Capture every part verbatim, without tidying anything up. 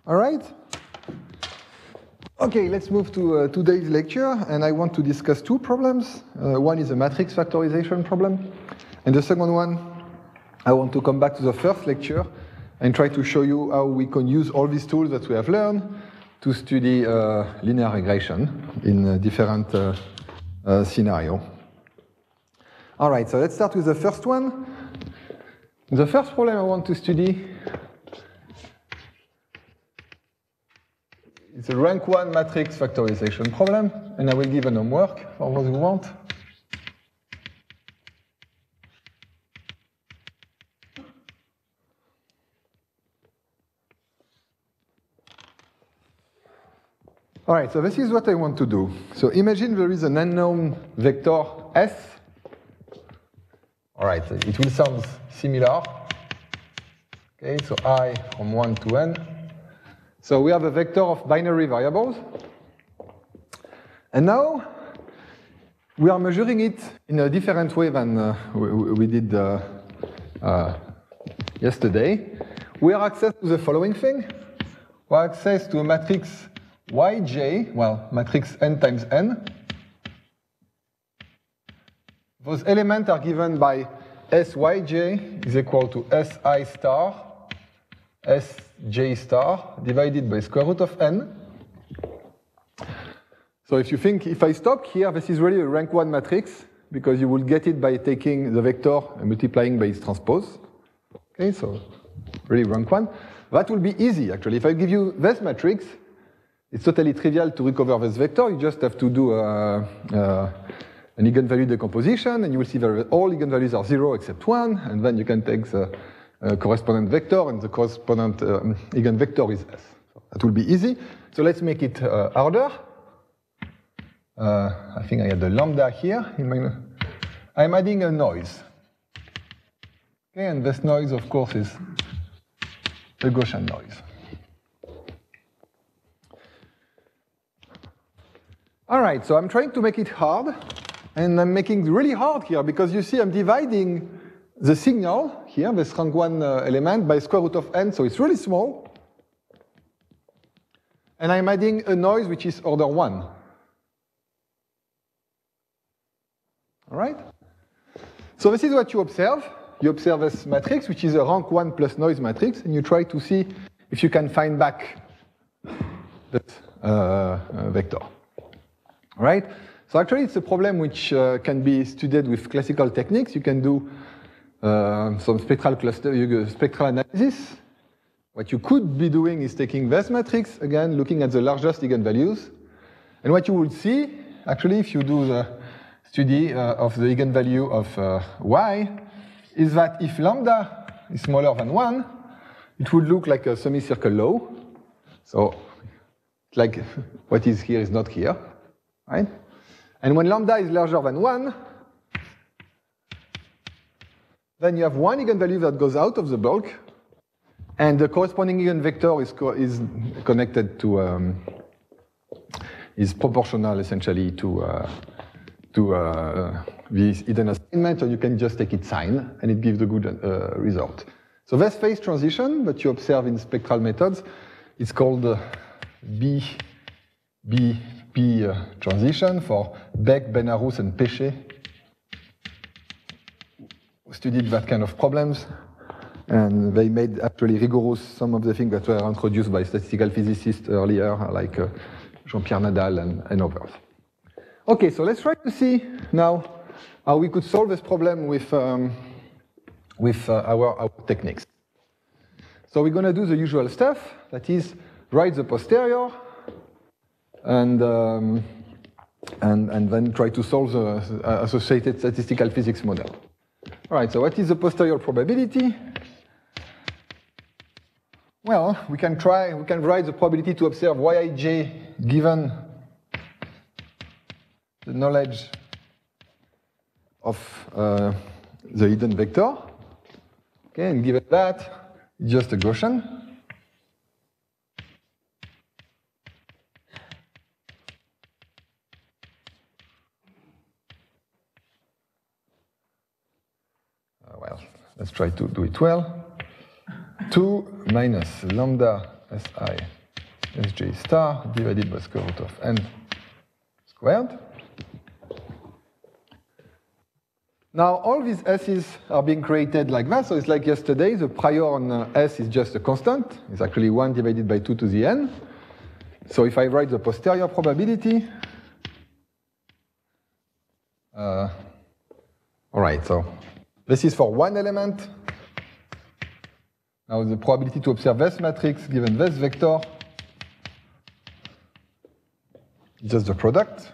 All right? Okay, let's move to uh, today's lecture, and I want to discuss two problems. Uh, one is a matrix factorization problem, and the second one, I want to come back to the first lecture and try to show you how we can use all these tools that we have learned to study uh, linear regression in uh, different uh, uh, scenarios. All right, so let's start with the first one. The first problem I want to study is a rank one matrix factorization problem, and I will give an homework for those who want. All right, so this is what I want to do. So imagine there is an unknown vector S. All right, it will sound similar. Okay, so I from one to n. So we have a vector of binary variables. And now we are measuring it in a different way than uh, we, we did uh, uh, yesterday. We have access to the following thing. We have access to a matrix Yj, well, matrix n times n. Those elements are given by Syj is equal to Si star, Sj star, divided by square root of n. So if you think, if I stop here, this is really a rank one matrix, because you will get it by taking the vector and multiplying by its transpose. Okay, so really rank one. That will be easy, actually. If I give you this matrix, it's totally trivial to recover this vector. You just have to do a, a, an eigenvalue decomposition, and you will see that all eigenvalues are zero except one, and then you can take the uh, correspondent vector, and the correspondent um, eigenvector is S. So that will be easy. So let's make it uh, harder. Uh, I think I had the lambda here. In my, I'm adding a noise. Okay, and this noise, of course, is the Gaussian noise. All right, so I'm trying to make it hard, and I'm making it really hard here, because you see I'm dividing the signal here, this rank one uh, element, by square root of n, so it's really small. And I'm adding a noise which is order one. All right? So this is what you observe. You observe this matrix, which is a rank one plus noise matrix, and you try to see if you can find back that uh, uh, vector. Right? So actually it's a problem which uh, can be studied with classical techniques. You can do uh, some spectral cluster, you spectral analysis. What you could be doing is taking this matrix, again, looking at the largest eigenvalues. And what you will see, actually, if you do the study uh, of the eigenvalue of uh, y, is that if lambda is smaller than one, it would look like a semicircle law. So like what is here is not here. Right? And when lambda is larger than one, then you have one eigenvalue that goes out of the bulk, and the corresponding eigenvector is, co is connected to, um, is proportional essentially to, uh, to uh, this hidden assignment, and you can just take its sign, and it gives a good uh, result. So this phase transition that you observe in spectral methods is called uh, B, B, P uh, transition for Beck, Benarous, and Péché, who studied that kind of problems. And they made actually rigorous some of the things that were introduced by statistical physicists earlier, like uh, Jean-Pierre Nadal and, and others. Okay, so let's try to see now how we could solve this problem with, um, with uh, our, our techniques. So we're going to do the usual stuff, that is, write the posterior, And, um, and, and then try to solve the associated statistical physics model. All right, so what is the posterior probability? Well, we can try, we can write the probability to observe Yij given the knowledge of uh, the hidden vector. Okay, and given that, it's just a Gaussian. Well, let's try to do it well. two minus lambda Si Sj star divided by square root of n squared. Now, all these S's are being created like that, so it's like yesterday, the prior on uh, S is just a constant. It's actually one divided by two to the n. So if I write the posterior probability, uh, all right, so this is for one element. Now the probability to observe this matrix given this vector is just the product.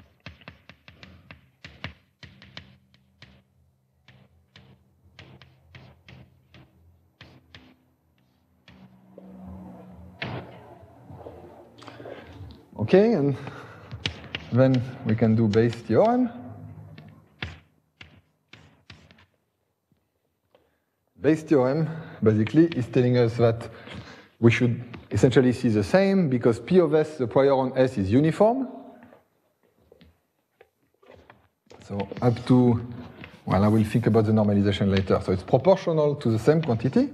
Okay, and then we can do Bayes' theorem. Bayes' theorem basically is telling us that we should essentially see the same because P of S, the prior on S, is uniform. So up to, well, I will think about the normalization later. So it's proportional to the same quantity.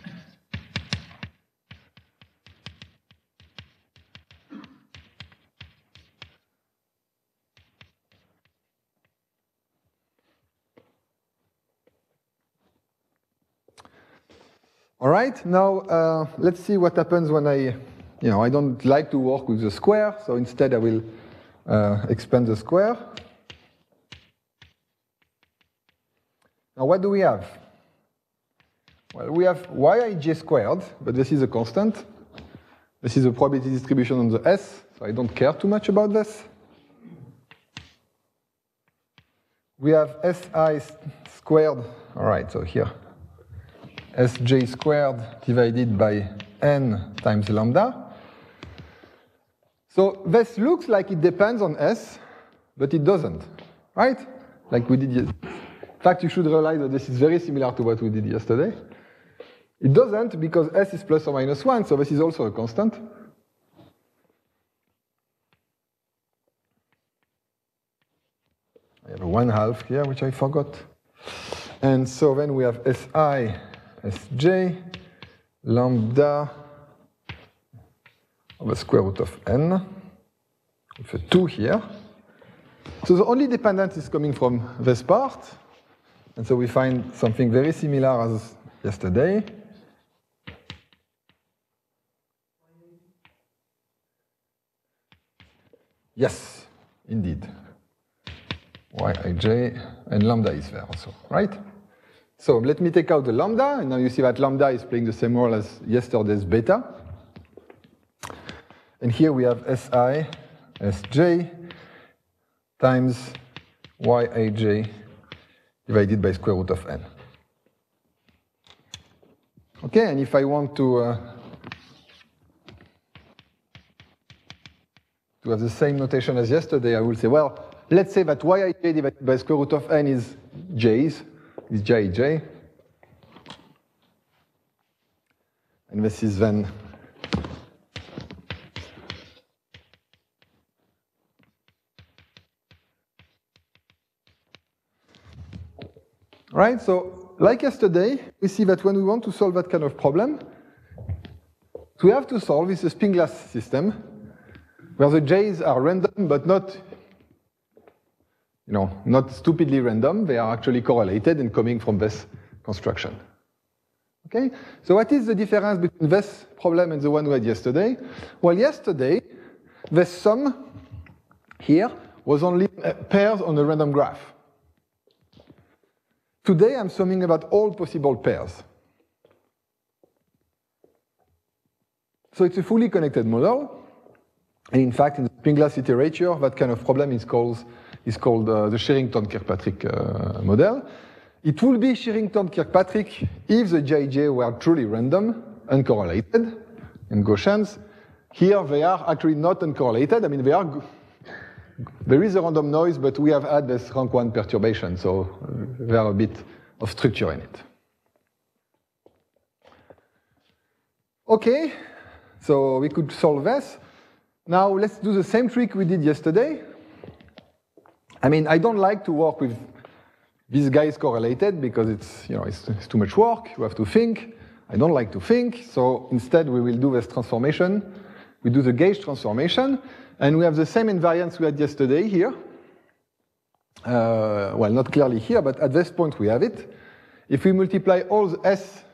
All right, now uh, let's see what happens when I, you know, I don't like to work with the square, so instead I will uh, expand the square. Now what do we have? Well, we have Yij squared, but this is a constant. This is a probability distribution on the S, so I don't care too much about this. We have Si squared, all right, so here. Sj squared divided by n times lambda. So this looks like it depends on S, but it doesn't, right? Like we did yesterday. In fact, you should realize that this is very similar to what we did yesterday. It doesn't because S is plus or minus one, so this is also a constant. I have a one half here, which I forgot. And so then we have Si Sj lambda of the square root of n, with a two here. So the only dependence is coming from this part. And so we find something very similar as yesterday. Yes, indeed. Yij, and lambda is there also, right? So let me take out the lambda, and now you see that lambda is playing the same role as yesterday's beta. And here we have Si Sj times Yij divided by square root of n. Okay, and if I want to uh, to have the same notation as yesterday, I will say, well, let's say that Yij divided by square root of n is j's, is Jij. And this is then right, so like yesterday, we see that when we want to solve that kind of problem, what we have to solve is a spin glass system where the j's are random but not You know, not stupidly random, they are actually correlated and coming from this construction. Okay, so what is the difference between this problem and the one we had yesterday? Well, yesterday, the sum here was only pairs on a random graph. Today, I'm summing about all possible pairs. So it's a fully connected model. And in fact, in the spin glass literature, that kind of problem is called is called uh, the Sherrington-Kirkpatrick uh, model. It will be Sherrington-Kirkpatrick if the J J were truly random, uncorrelated, and Gaussians. Here they are actually not uncorrelated. I mean, they are, there is a random noise, but we have had this rank one perturbation, so there are a bit of structure in it. Okay, so we could solve this. Now let's do the same trick we did yesterday. I mean, I don't like to work with these guys correlated because it's, you know, it's, it's too much work. You have to think. I don't like to think, so instead we will do this transformation. We do the gauge transformation, and we have the same invariance we had yesterday here. Uh, well, not clearly here, but at this point we have it. If we multiply all the S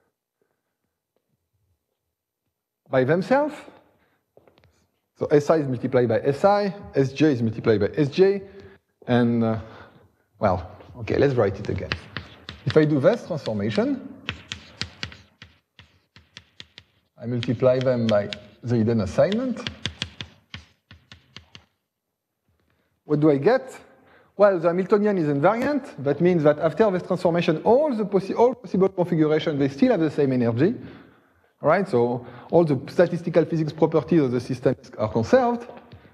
by themselves, so S I is multiplied by S I, S J is multiplied by S J, and, uh, well, okay, let's write it again. If I do this transformation, I multiply them by the hidden assignment. What do I get? Well, the Hamiltonian is invariant. That means that after this transformation, all the possi all possible configurations, they still have the same energy. All right, so all the statistical physics properties of the system are conserved.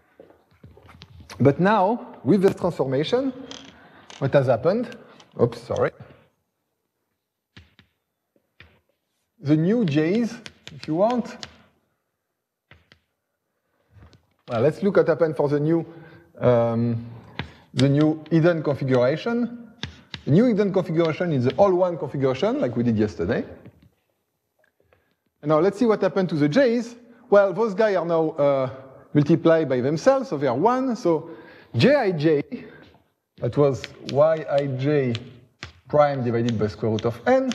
But now, with this transformation, what has happened? Oops, sorry. The new J's, if you want. Well, let's look what happened for the new, um, the new hidden configuration. The new hidden configuration is the all one configuration, like we did yesterday. And now let's see what happened to the J's. Well, those guys are now uh, multiplied by themselves, so they are one. So Jij, that was Yij prime divided by square root of n.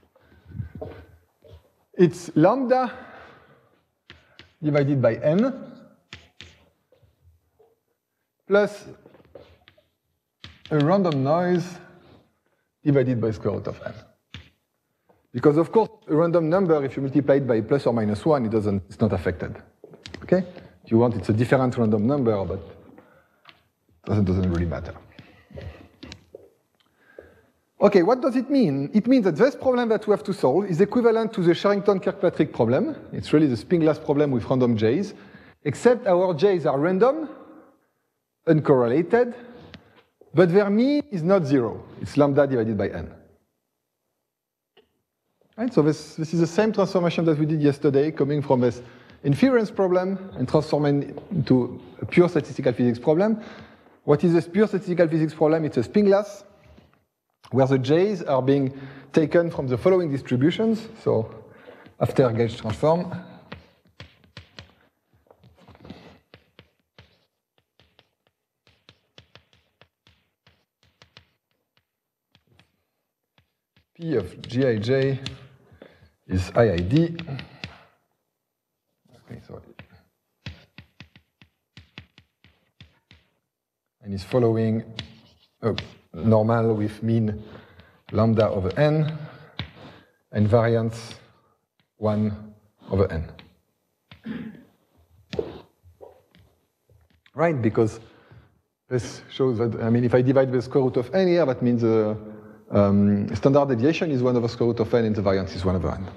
It's lambda divided by n plus a random noise divided by square root of n. Because of course, a random number, if you multiply it by plus or minus one, it doesn't, it's not affected. Okay? If you want, it's a different random number, but it doesn't, doesn't really matter. Okay, what does it mean? It means that this problem that we have to solve is equivalent to the Sherrington-Kirkpatrick problem. It's really the spin-glass problem with random J's, except our J's are random, uncorrelated, but their mean is not zero. It's lambda divided by n. Right, so this, this is the same transformation that we did yesterday, coming from this inference problem and transforming into a pure statistical physics problem. What is a pure statistical physics problem? It's a spin-glass, where the J's are being taken from the following distributions. So after gauge transform, P of Gij is I I D. Okay, sorry. And is following a normal with mean lambda over n and variance one over n. Right, because this shows that, I mean, if I divide the square root of n here, that means the um, standard deviation is one over square root of n and the variance is one over n.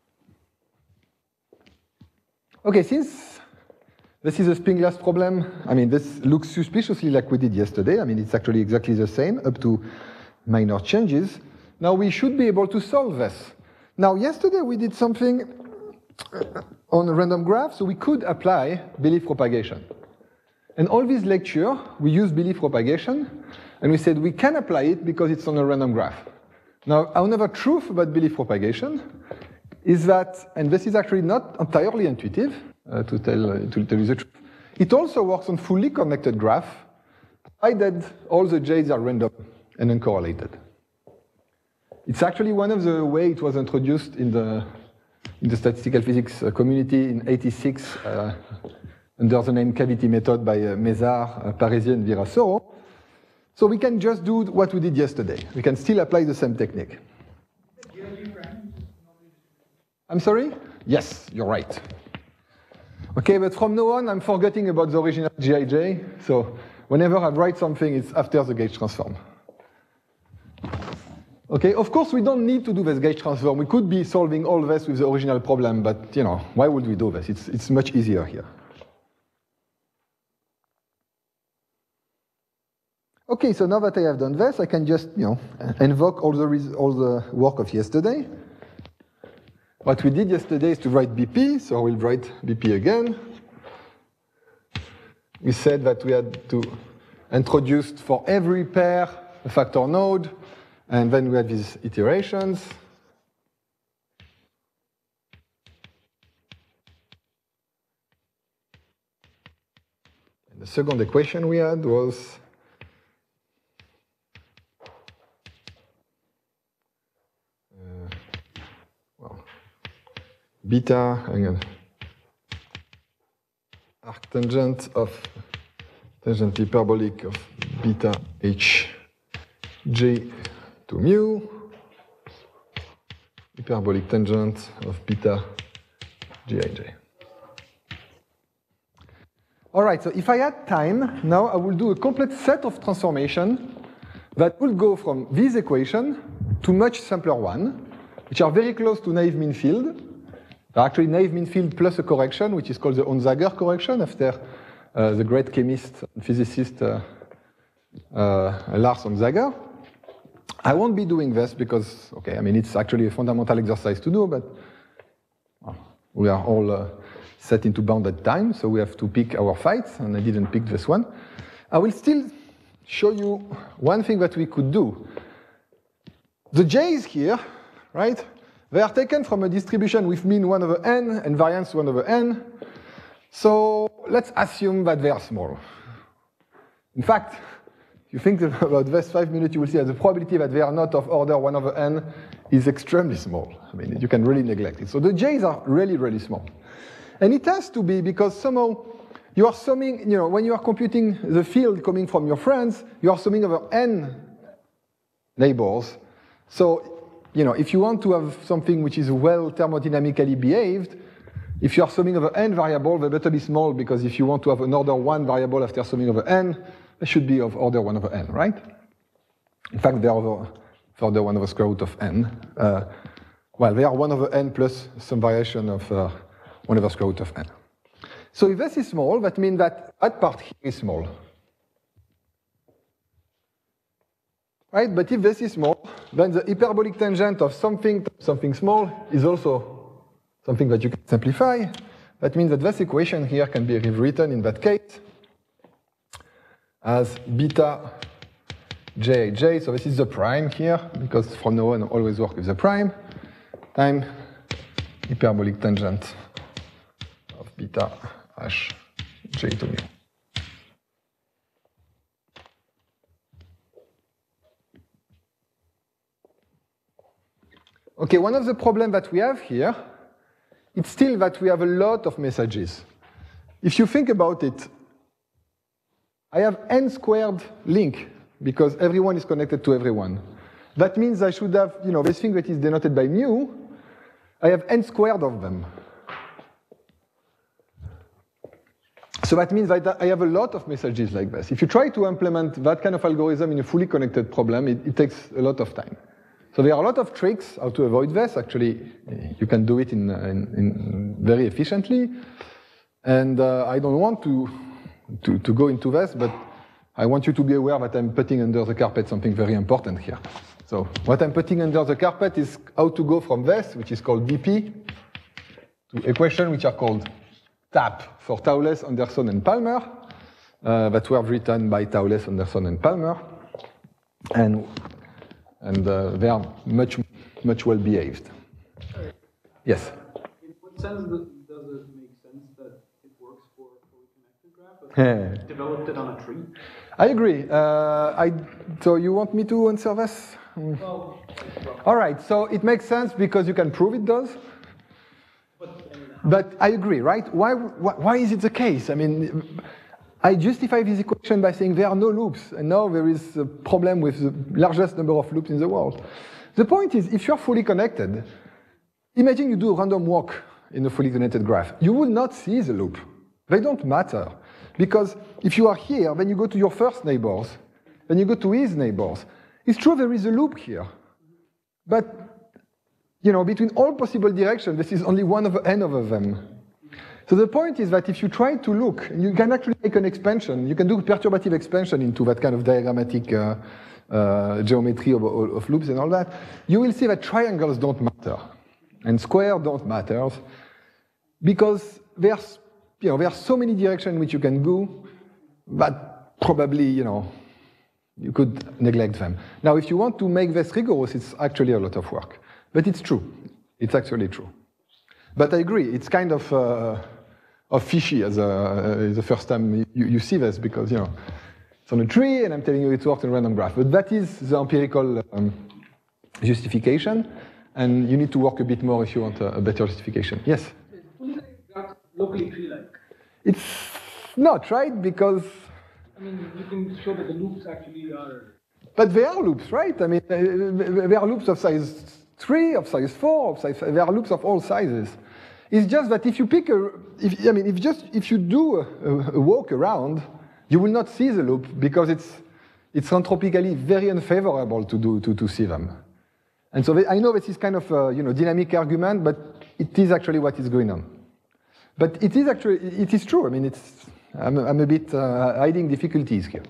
Okay, since this is a spin-glass problem, I mean, this looks suspiciously like we did yesterday. I mean, it's actually exactly the same, up to minor changes. Now we should be able to solve this. Now, yesterday we did something on a random graph, so we could apply belief propagation. And all this lecture, we use belief propagation, and we said we can apply it because it's on a random graph. Now, another truth about belief propagation is that, and this is actually not entirely intuitive, uh, to, tell, uh, to tell you the truth, it also works on fully connected graph, provided all the J's are random and uncorrelated. It's actually one of the ways it was introduced in the, in the statistical physics community in eighty-six, uh, under the name cavity method by uh, Mézard, uh, Parisian, and Virasoro. So we can just do what we did yesterday. We can still apply the same technique. I'm sorry? Yes, you're right. Okay, but from now on, I'm forgetting about the original Gij. So whenever I write something, it's after the gauge transform. Okay, of course, we don't need to do this gauge transform. We could be solving all this with the original problem, but you know, why would we do this? It's, it's much easier here. Okay, so now that I have done this, I can just, you know, invoke all the, all the work of yesterday. What we did yesterday is to write B P, so we'll write B P again. We said that we had to introduce for every pair a factor node, and then we had these iterations. the second equation we had was uh, well, beta, hang on, arctangent of tangent hyperbolic of beta h j to mu, hyperbolic tangent of beta gij. All right, so if I had time, now I will do a complete set of transformation that will go from this equation to much simpler one, which are very close to naive mean field. They're actually naive mean field plus a correction, which is called the Onsager correction after uh, the great chemist and physicist uh, uh, Lars Onsager. I won't be doing this because, okay, I mean, it's actually a fundamental exercise to do, but well, we are all uh, set into bounded time, so we have to pick our fights, and I didn't pick this one. I will still show you one thing that we could do. The j's here, right, they are taken from a distribution with mean one over n and variance one over n. So let's assume that they are small. In fact, if you think about this five minutes, you will see that the probability that they are not of order one over n is extremely small. I mean, you can really neglect it. So the j's are really, really small. And it has to be because somehow you are summing, you know, when you are computing the field coming from your friends, you are summing over n neighbors. So, you know, if you want to have something which is well thermodynamically behaved, if you are summing over n variable, they better be small, because if you want to have an order one variable after summing over n, they should be of order one over n, right? In fact, they are over, order one over square root of n. Uh, well, they are one over n plus some variation of uh, one over square root of n. So if this is small, that means that that part here is small. Right? But if this is small, then the hyperbolic tangent of something, something small is also something that you can simplify. That means that this equation here can be rewritten in that case as beta j j. So this is the prime here, because from now on I always work with the prime, time hyperbolic tangent of beta h j to mu. Okay, one of the problems that we have here, it's still that we have a lot of messages. If you think about it, I have n squared link because everyone is connected to everyone. That means I should have, you know, this thing that is denoted by mu, I have n squared of them. So that means that I have a lot of messages like this. If you try to implement that kind of algorithm in a fully connected problem, it, it takes a lot of time. So there are a lot of tricks how to avoid this. Actually, you can do it in, in, in very efficiently. And uh, I don't want to, to, to go into this, but I want you to be aware that I'm putting under the carpet something very important here. So what I'm putting under the carpet is how to go from this, which is called D P, to equations which are called T A P for Thouless, Anderson, and Palmer, uh, that were written by Thouless, Anderson, and Palmer. And And uh, they are much, much well behaved. Yes? In what sense does it make sense that it works for a fully connected graph? But you developed it on a tree? I agree. Uh, I, so you want me to answer this? Mm. Well, all right, so it makes sense because you can prove it does. But, but I agree, right? Why, why, why is it the case? I mean, I justify this equation by saying there are no loops, and now there is a problem with the largest number of loops in the world. The point is, if you're fully connected, imagine you do a random walk in a fully connected graph. You will not see the loop. They don't matter. Because if you are here, then you go to your first neighbors, then you go to his neighbors. It's true there is a loop here. But, you know, between all possible directions, this is only one over n over them. So the point is that if you try to look, you can actually make an expansion. You can do perturbative expansion into that kind of diagrammatic uh, uh, geometry of, of loops and all that. You will see that triangles don't matter, and squares don't matter, because there's, you know, there are so many directions in which you can go, but probably, you know, you could neglect them. Now, if you want to make this rigorous, it's actually a lot of work. But it's true. It's actually true. But I agree, it's kind of uh, of fishy as a, uh, the first time you, you see this, because you know it's on a tree, and I'm telling you it works in a random graph. But that is the empirical um, justification, and you need to work a bit more if you want a, a better justification. Yes? Is fully connected graph locally tree-like? It's not, right? Because I mean, you can show that the loops actually are. But they are loops, right? I mean, there are loops of size three, of size four, of size five. There are loops of all sizes. It's just that if you pick a, if, I mean, if just if you do a, a walk around, you will not see the loop because it's it's entropically very unfavorable to do to to see them. And so they, I know this is kind of a, you know, dynamic argument, but it is actually what is going on. But it is actually it is true. I mean, it's I'm I'm a bit uh, hiding difficulties here.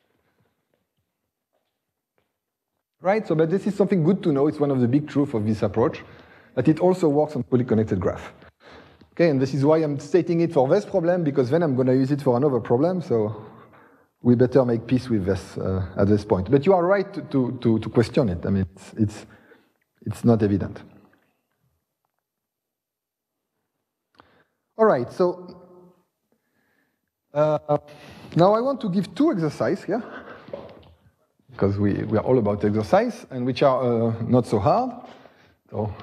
Right, so but this is something good to know. It's one of the big truths of this approach, that it also works on fully connected graph. Okay, and this is why I'm stating it for this problem, because then I'm going to use it for another problem, so we better make peace with this uh, at this point. But you are right to, to, to question it. I mean, it's, it's, it's not evident. All right, so uh, now I want to give two exercises here. Because we, we are all about exercise, and which are uh, not so hard. So,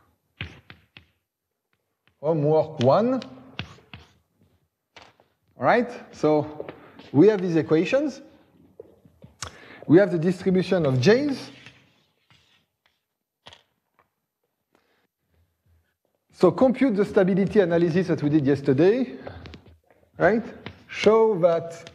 homework one. All right, so we have these equations. We have the distribution of J's. So compute the stability analysis that we did yesterday, right? Show that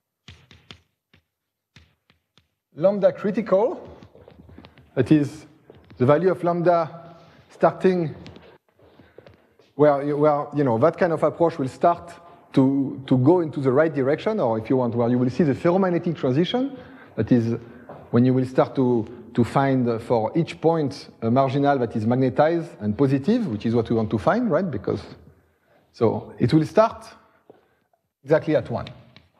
lambda critical, that is the value of lambda starting where, where you know, that kind of approach will start to, to go into the right direction, or if you want, where you will see the ferromagnetic transition, that is when you will start to, to find for each point a marginal that is magnetized and positive, which is what we want to find, right? Because, so it will start exactly at one.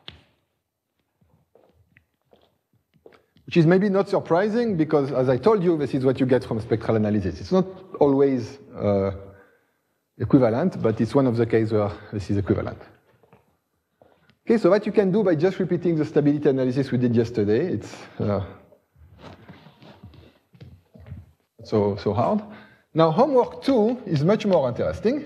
Which is maybe not surprising because, as I told you, this is what you get from spectral analysis. It's not always uh, equivalent, but it's one of the cases where this is equivalent. Okay, so what you can do by just repeating the stability analysis we did yesterday, it's uh, so, so hard. Now, homework two is much more interesting.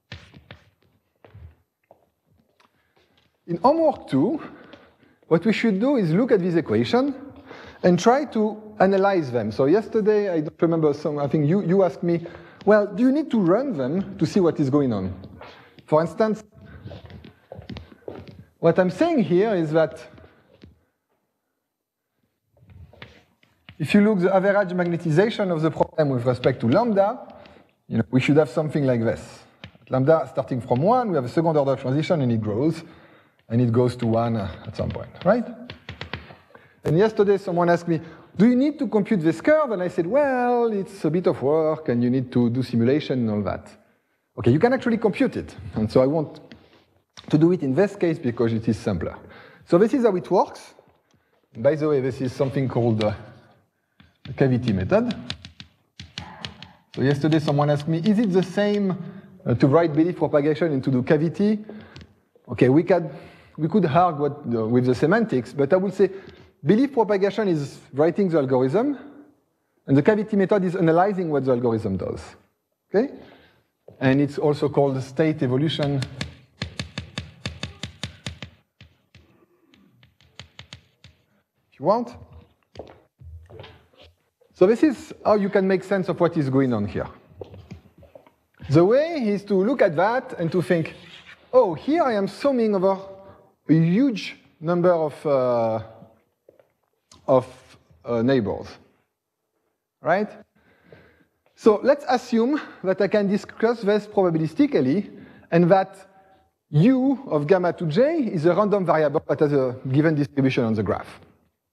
In homework two, what we should do is look at this equation and try to analyze them. So yesterday, I don't remember, some, I think you, you asked me, well, do you need to run them to see what is going on? For instance, what I'm saying here is that if you look at the average magnetization of the problem with respect to lambda, you know, we should have something like this. Lambda starting from one, we have a second order transition and it grows, and it goes to one at some point, right? And yesterday someone asked me, do you need to compute this curve? And I said, well, it's a bit of work and you need to do simulation and all that. Okay, you can actually compute it. And so I want to do it in this case because it is simpler. So this is how it works. By the way, this is something called uh, the cavity method. So yesterday someone asked me, is it the same uh, to write belief propagation into the cavity? Okay, we could, we could argue what, uh, with the semantics, but I would say belief propagation is writing the algorithm, and the cavity method is analyzing what the algorithm does. Okay? And it's also called state evolution. If you want. So this is how you can make sense of what is going on here. The way is to look at that and to think, oh, here I am summing over a huge number of uh, of uh, neighbors, right? So let's assume that I can discuss this probabilistically and that u of gamma to j is a random variable that has a given distribution on the graph.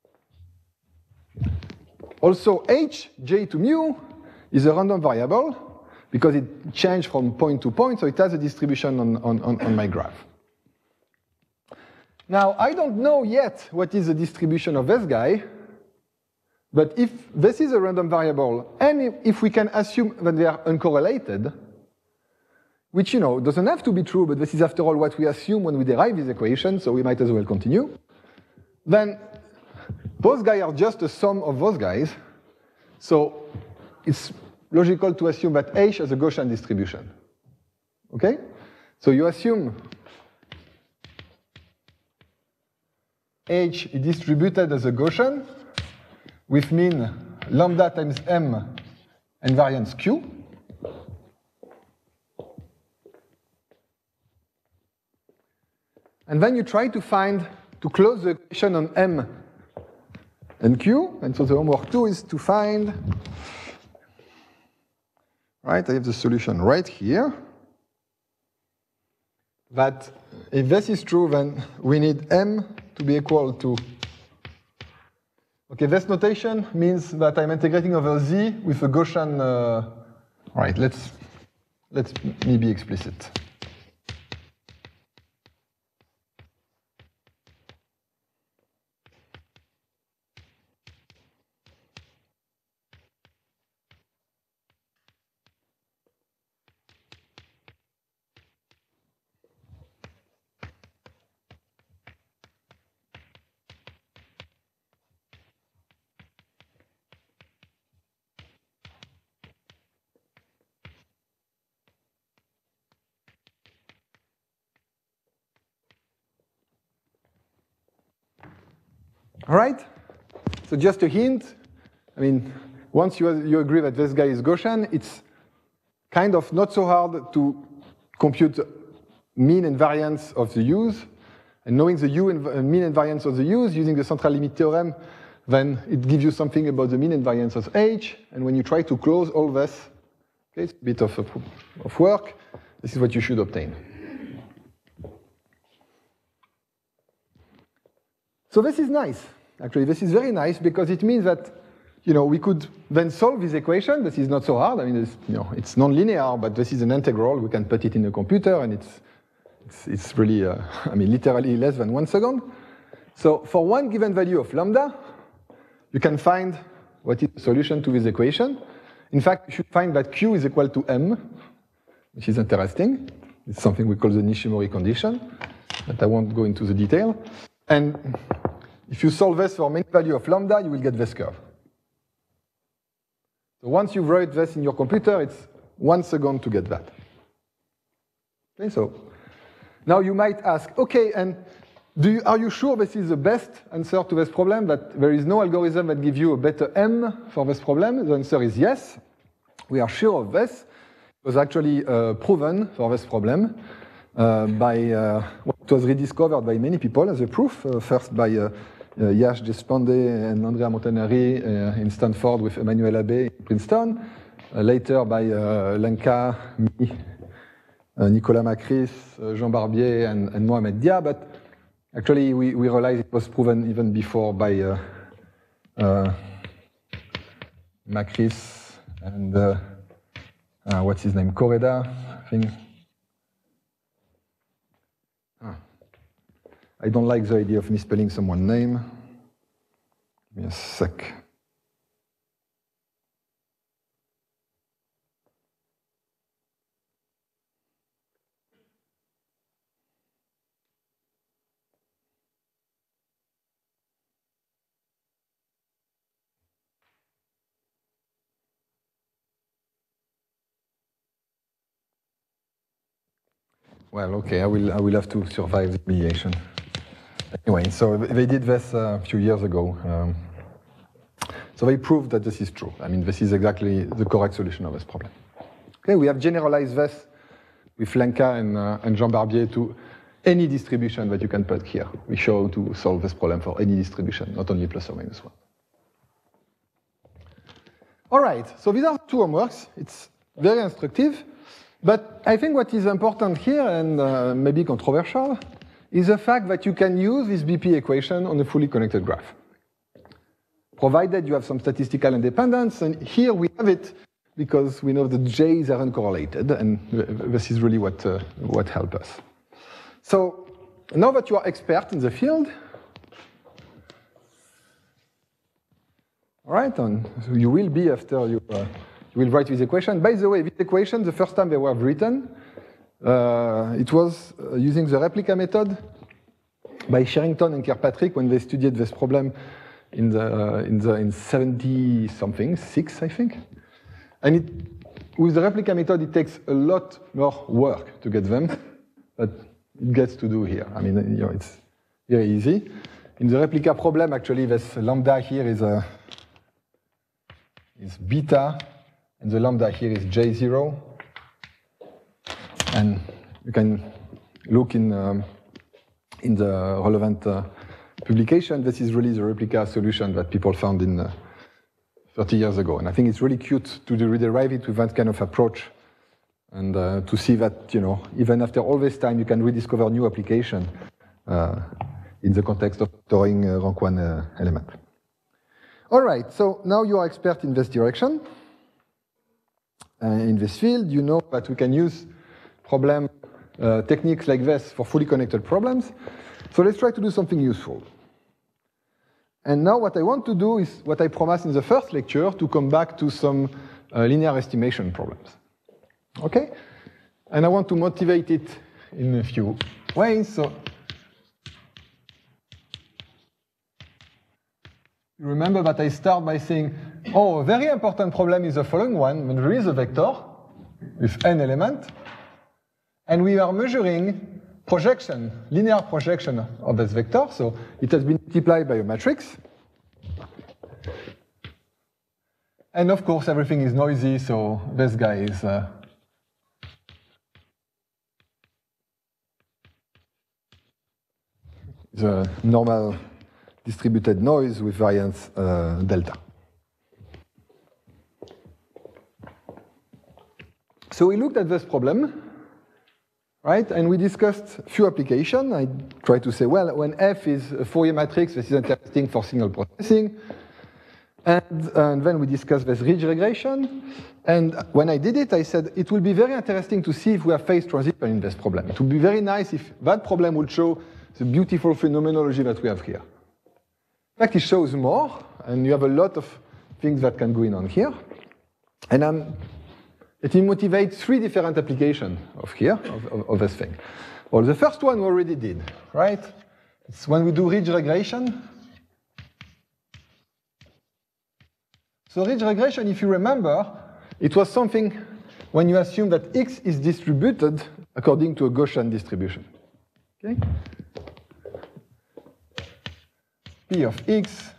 Also, h, j to mu is a random variable because it changed from point to point, so it has a distribution on, on, on, on my graph. Now, I don't know yet what is the distribution of this guy, but if this is a random variable, and if we can assume that they are uncorrelated, which, you know, doesn't have to be true, but this is, after all, what we assume when we derive this equation, so we might as well continue, then those guys are just a sum of those guys. So it's logical to assume that H has a Gaussian distribution. Okay? So you assume H is distributed as a Gaussian with mean lambda times M and variance Q. And then you try to find, to close the equation on M and Q. And so the homework two is to find, right, I have the solution right here, that if this is true, then we need M to be equal to, okay, this notation means that I'm integrating over Z with a Gaussian, uh, all right, let's, let's me be explicit. All right? So just a hint, I mean, once you, you agree that this guy is Gaussian, it's kind of not so hard to compute mean and variance of the U's. And knowing the U and mean and variance of the U's using the central limit theorem, then it gives you something about the mean and variance of H. And when you try to close all this, okay, it's a bit of, of work, this is what you should obtain. So this is nice. Actually, this is very nice because it means that, you know, we could then solve this equation. This is not so hard. I mean, it's, you know, it's non-linear, but this is an integral. We can put it in a computer, and it's it's, it's really, uh, I mean, literally less than one second. So for one given value of lambda, you can find what is the solution to this equation. In fact, you should find that Q is equal to M, which is interesting. It's something we call the Nishimori condition, but I won't go into the detail. And if you solve this for many value of lambda, you will get this curve. So once you write this in your computer, it's one second to get that. Okay, so now you might ask, okay, and do you, are you sure this is the best answer to this problem, that there is no algorithm that gives you a better M for this problem? The answer is yes. We are sure of this. It was actually uh, proven for this problem uh, by, uh, well, it was rediscovered by many people as a proof, uh, first by uh, Uh, Yash Deshpande and Andrea Montanari uh, in Stanford with Emmanuel Abbé in Princeton, uh, later by uh, Lenka, me, uh, Nicolas Macris, uh, Jean Barbier, and, and Mohamed Dia, but actually we, we realized it was proven even before by uh, uh, Macris and uh, uh, what's his name, Correda, I think. I don't like the idea of misspelling someone's name. Give me a sec. Well, okay, I will, I will have to survive the humiliation. Anyway, so they did this a few years ago. Um, so they proved that this is true. I mean, this is exactly the correct solution of this problem. Okay, we have generalized this with Lenka and, uh, and Jean Barbier to any distribution that you can put here. We show to solve this problem for any distribution, not only plus or minus one. All right, so these are two homeworks. It's very instructive. But I think what is important here, and uh, maybe controversial, is the fact that you can use this B P equation on a fully connected graph, provided you have some statistical independence. And here we have it because we know the J's are uncorrelated, and this is really what, uh, what helps us. So now that you are expert in the field, all right, and you will be after you, uh, you will write this equation. By the way, this equation, the first time they were written, Uh, it was uh, using the replica method by Sherrington and Kirkpatrick when they studied this problem in the uh, in the in seventy something, six I think. And it, with the replica method, it takes a lot more work to get them, but it gets to do here. I mean, you know, it's very easy. In the replica problem, actually, this lambda here is a is beta, and the lambda here is J zero. And you can look in, um, in the relevant uh, publication. This is really the replica solution that people found in uh, thirty years ago. And I think it's really cute to rederive it with that kind of approach and uh, to see that, you know, even after all this time, you can rediscover new application uh, in the context of storing uh, rank one uh, element. All right, so now you are expert in this direction. Uh, in this field, you know that we can use problem uh, techniques like this for fully connected problems. So let's try to do something useful. And now what I want to do is what I promised in the first lecture, to come back to some uh, linear estimation problems. Okay? And I want to motivate it in a few ways. So you remember that I start by saying, oh, a very important problem is the following one. When there is a vector with n elements, and we are measuring projection, linear projection of this vector. So it has been multiplied by a matrix. And of course, everything is noisy, so this guy is uh, the normal distributed noise with variance uh, delta. So we looked at this problem. Right? And we discussed a few applications. I tried to say, well, when F is a Fourier matrix, this is interesting for signal processing. And, and then we discussed this ridge regression. And when I did it, I said, it will be very interesting to see if we have phase transition in this problem. It would be very nice if that problem would show the beautiful phenomenology that we have here. In fact, it shows more, and you have a lot of things that can go in on here. And I'm It motivates three different applications of here, of, of, of this thing. Well, the first one we already did, right? It's when we do ridge regression. So ridge regression, if you remember, it was something when you assume that X is distributed according to a Gaussian distribution. Okay? P of X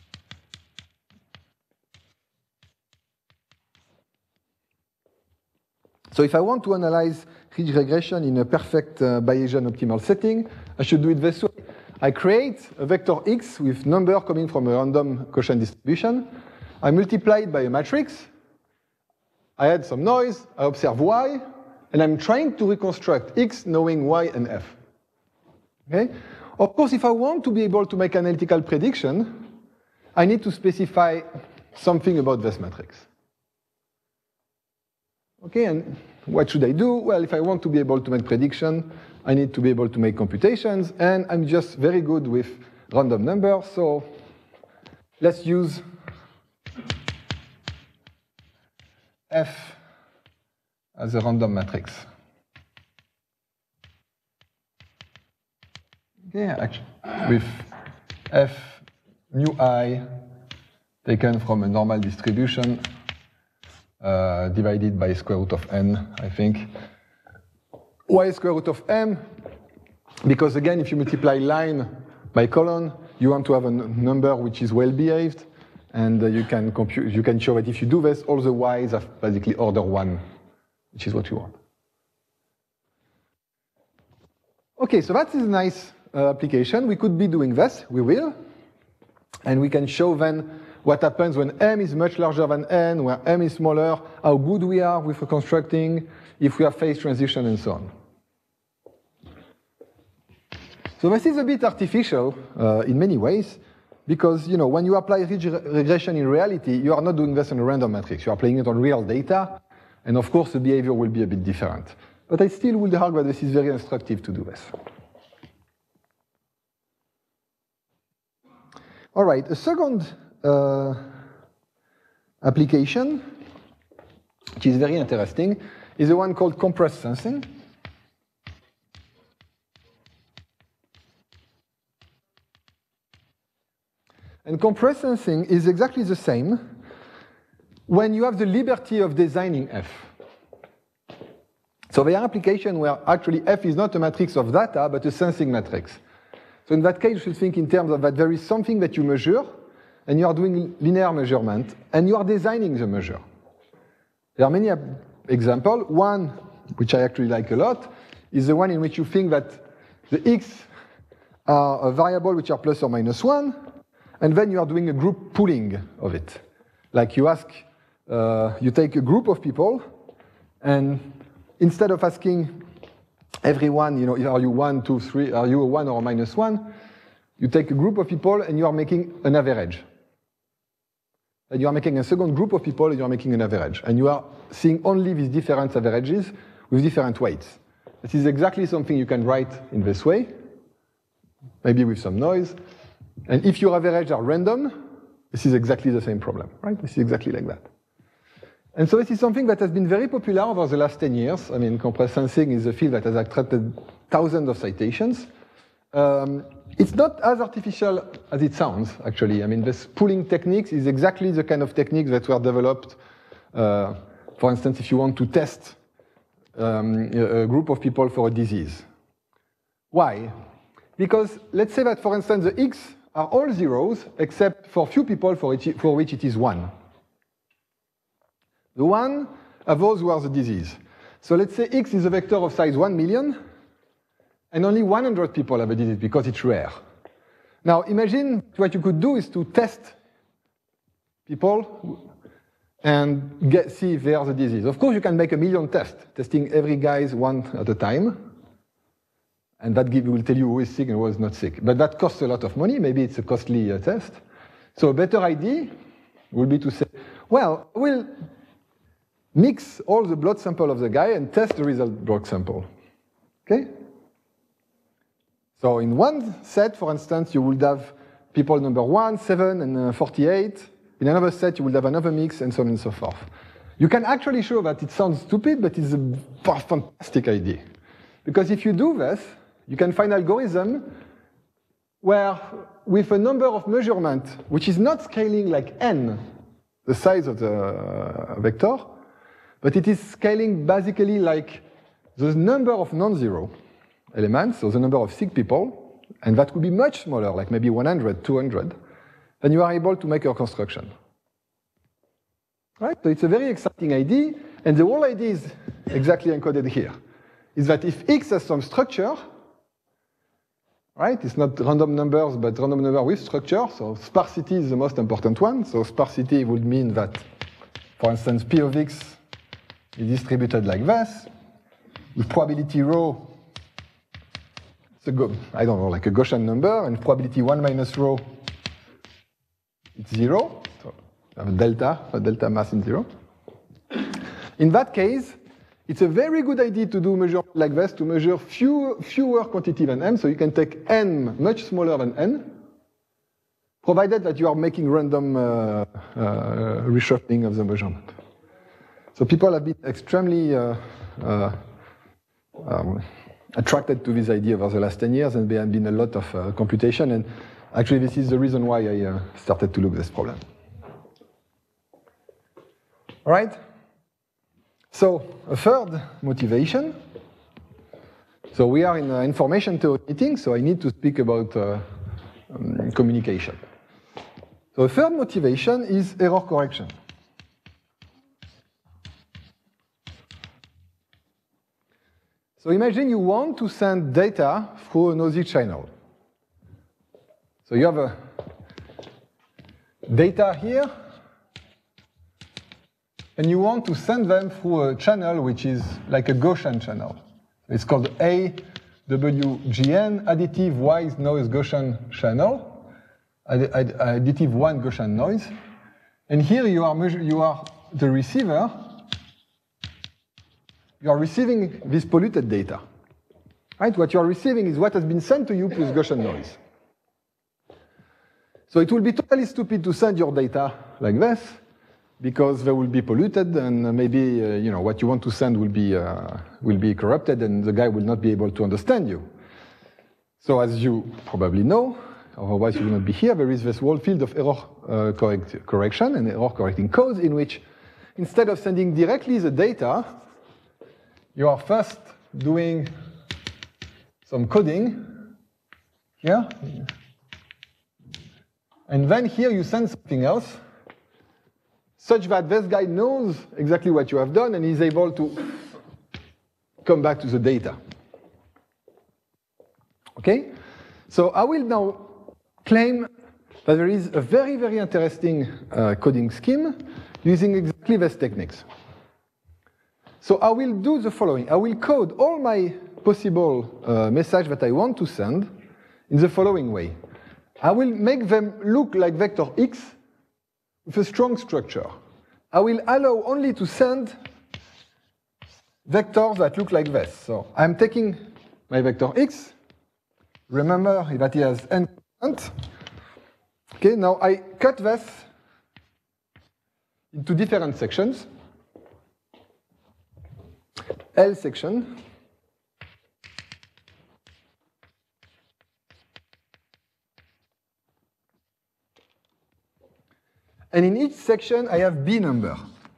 So if I want to analyze ridge regression in a perfect uh, Bayesian optimal setting, I should do it this way. I create a vector X with number coming from a random Gaussian distribution. I multiply it by a matrix. I add some noise. I observe Y. And I'm trying to reconstruct X knowing Y and F. Okay? Of course, if I want to be able to make analytical prediction, I need to specify something about this matrix. Okay, and what should I do? Well, if I want to be able to make prediction, I need to be able to make computations, and I'm just very good with random numbers, so let's use F as a random matrix. Okay, actually, with F mu I taken from a normal distribution Uh, divided by square root of n, I think. Why square root of m? Because again, if you multiply line by column, you want to have a number which is well behaved, and uh, you can compute. You can show that if you do this, all the y's are basically order one, which is what you want. Okay, so that is a nice uh, application. We could be doing this. We will, and we can show then what happens when m is much larger than n, where m is smaller, how good we are with reconstructing, if we have phase transition, and so on. So this is a bit artificial uh, in many ways, because you know, when you apply ridge regression in reality, you are not doing this on a random matrix. You are playing it on real data, and of course the behavior will be a bit different. But I still would argue that this is very instructive to do this. All right, a second Uh, application, which is very interesting, is the one called compressed sensing. And compressed sensing is exactly the same when you have the liberty of designing F. So there are applications where actually F is not a matrix of data, but a sensing matrix. So in that case, you should think in terms of that there is something that you measure, and you are doing linear measurement, and you are designing the measure. There are many examples. One, which I actually like a lot, is the one in which you think that the x are a variable which are plus or minus one, and then you are doing a group pooling of it. Like you ask, uh, you take a group of people, and instead of asking everyone, you know, are you one, two, three, are you a one or a minus one, you take a group of people and you are making an average. And you are making a second group of people and you are making an average. And you are seeing only these different averages with different weights. This is exactly something you can write in this way, maybe with some noise. And if your averages are random, this is exactly the same problem, right? This is exactly like that. And so this is something that has been very popular over the last ten years. I mean, compressed sensing is a field that has attracted thousands of citations. Um, it's not as artificial as it sounds, actually. I mean, this pooling techniques is exactly the kind of techniques that were developed, uh, for instance, if you want to test um, a group of people for a disease. Why? Because let's say that, for instance, the x are all zeros, except for few people for, it, for which it is one. The one are those who are the disease. So let's say x is a vector of size one million, and only one hundred people have a disease because it's rare. Now imagine what you could do is to test people and get, see if they are the disease. Of course, you can make a million tests, testing every guy's one at a time. And that give, will tell you who is sick and who is not sick. But that costs a lot of money. Maybe it's a costly uh, test. So a better idea would be to say, well, we'll mix all the blood sample of the guy and test the result blood sample. Okay? So in one set, for instance, you would have people number one, seven, and uh, forty-eight. In another set, you would have another mix, and so on and so forth. You can actually show that it sounds stupid, but it's a fantastic idea. Because if you do this, you can find algorithm where, with a number of measurements, which is not scaling like n, the size of the vector, but it is scaling basically like the number of non-zero elements, so the number of sick people, and that could be much smaller, like maybe one hundred, two hundred, then you are able to make your construction. Right? So it's a very exciting idea, and the whole idea is exactly encoded here. Is that if x has some structure, right? It's not random numbers, but random number with structure. So sparsity is the most important one. So sparsity would mean that, for instance, P of x is distributed like this, with probability rho, it's a go I don't know, like a Gaussian number, and probability one minus rho, it's zero. So you have a delta, a delta mass in zero. In that case, it's a very good idea to do measurement like this, to measure few, fewer quantity than m, so you can take n much smaller than n, provided that you are making random uh, uh, reshuffling of the measurement. So people have been extremely uh, uh, um, attracted to this idea over the last ten years, and there have been a lot of uh, computation, and actually this is the reason why I uh, started to look at this problem. All right? So, a third motivation. So we are in an information theory meeting, so I need to speak about uh, um, communication. So a third motivation is error correction. So imagine you want to send data through a noisy channel. So you have a data here, and you want to send them through a channel which is like a Gaussian channel. It's called A W G N, additive wise noise Gaussian channel, Add add additive one Gaussian noise. And here you are, measure you are the receiver, you are receiving this polluted data. Right? What you are receiving is what has been sent to you plus Gaussian noise. So it will be totally stupid to send your data like this, because they will be polluted, and maybe uh, you know, what you want to send will be, uh, will be corrupted, and the guy will not be able to understand you. So as you probably know, otherwise you will not be here. There is this whole field of error uh, correct, correction and error correcting codes in which instead of sending directly the data, you are first doing some coding here. And then here you send something else such that this guy knows exactly what you have done and is able to come back to the data. Okay? So I will now claim that there is a very, very interesting uh, coding scheme using exactly these techniques. So I will do the following. I will code all my possible uh, messages that I want to send in the following way. I will make them look like vector x with a strong structure. I will allow only to send vectors that look like this. So I'm taking my vector x. Remember that it has n constant. Okay, now I cut this into different sections. L section. And in each section, I have B number.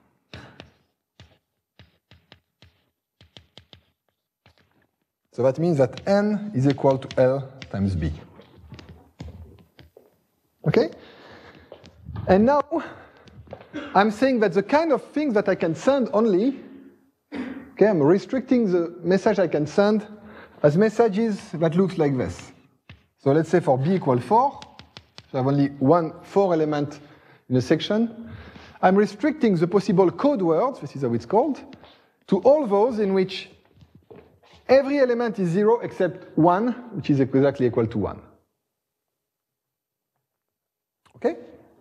So that means that N is equal to L times B. Okay? And now, I'm saying that the kind of things that I can send only, okay, I'm restricting the message I can send as messages that looks like this. So let's say for B equal four, so I have only one four element in a section. I'm restricting the possible code words, this is how it's called, to all those in which every element is zero except one, which is exactly equal to one. Okay?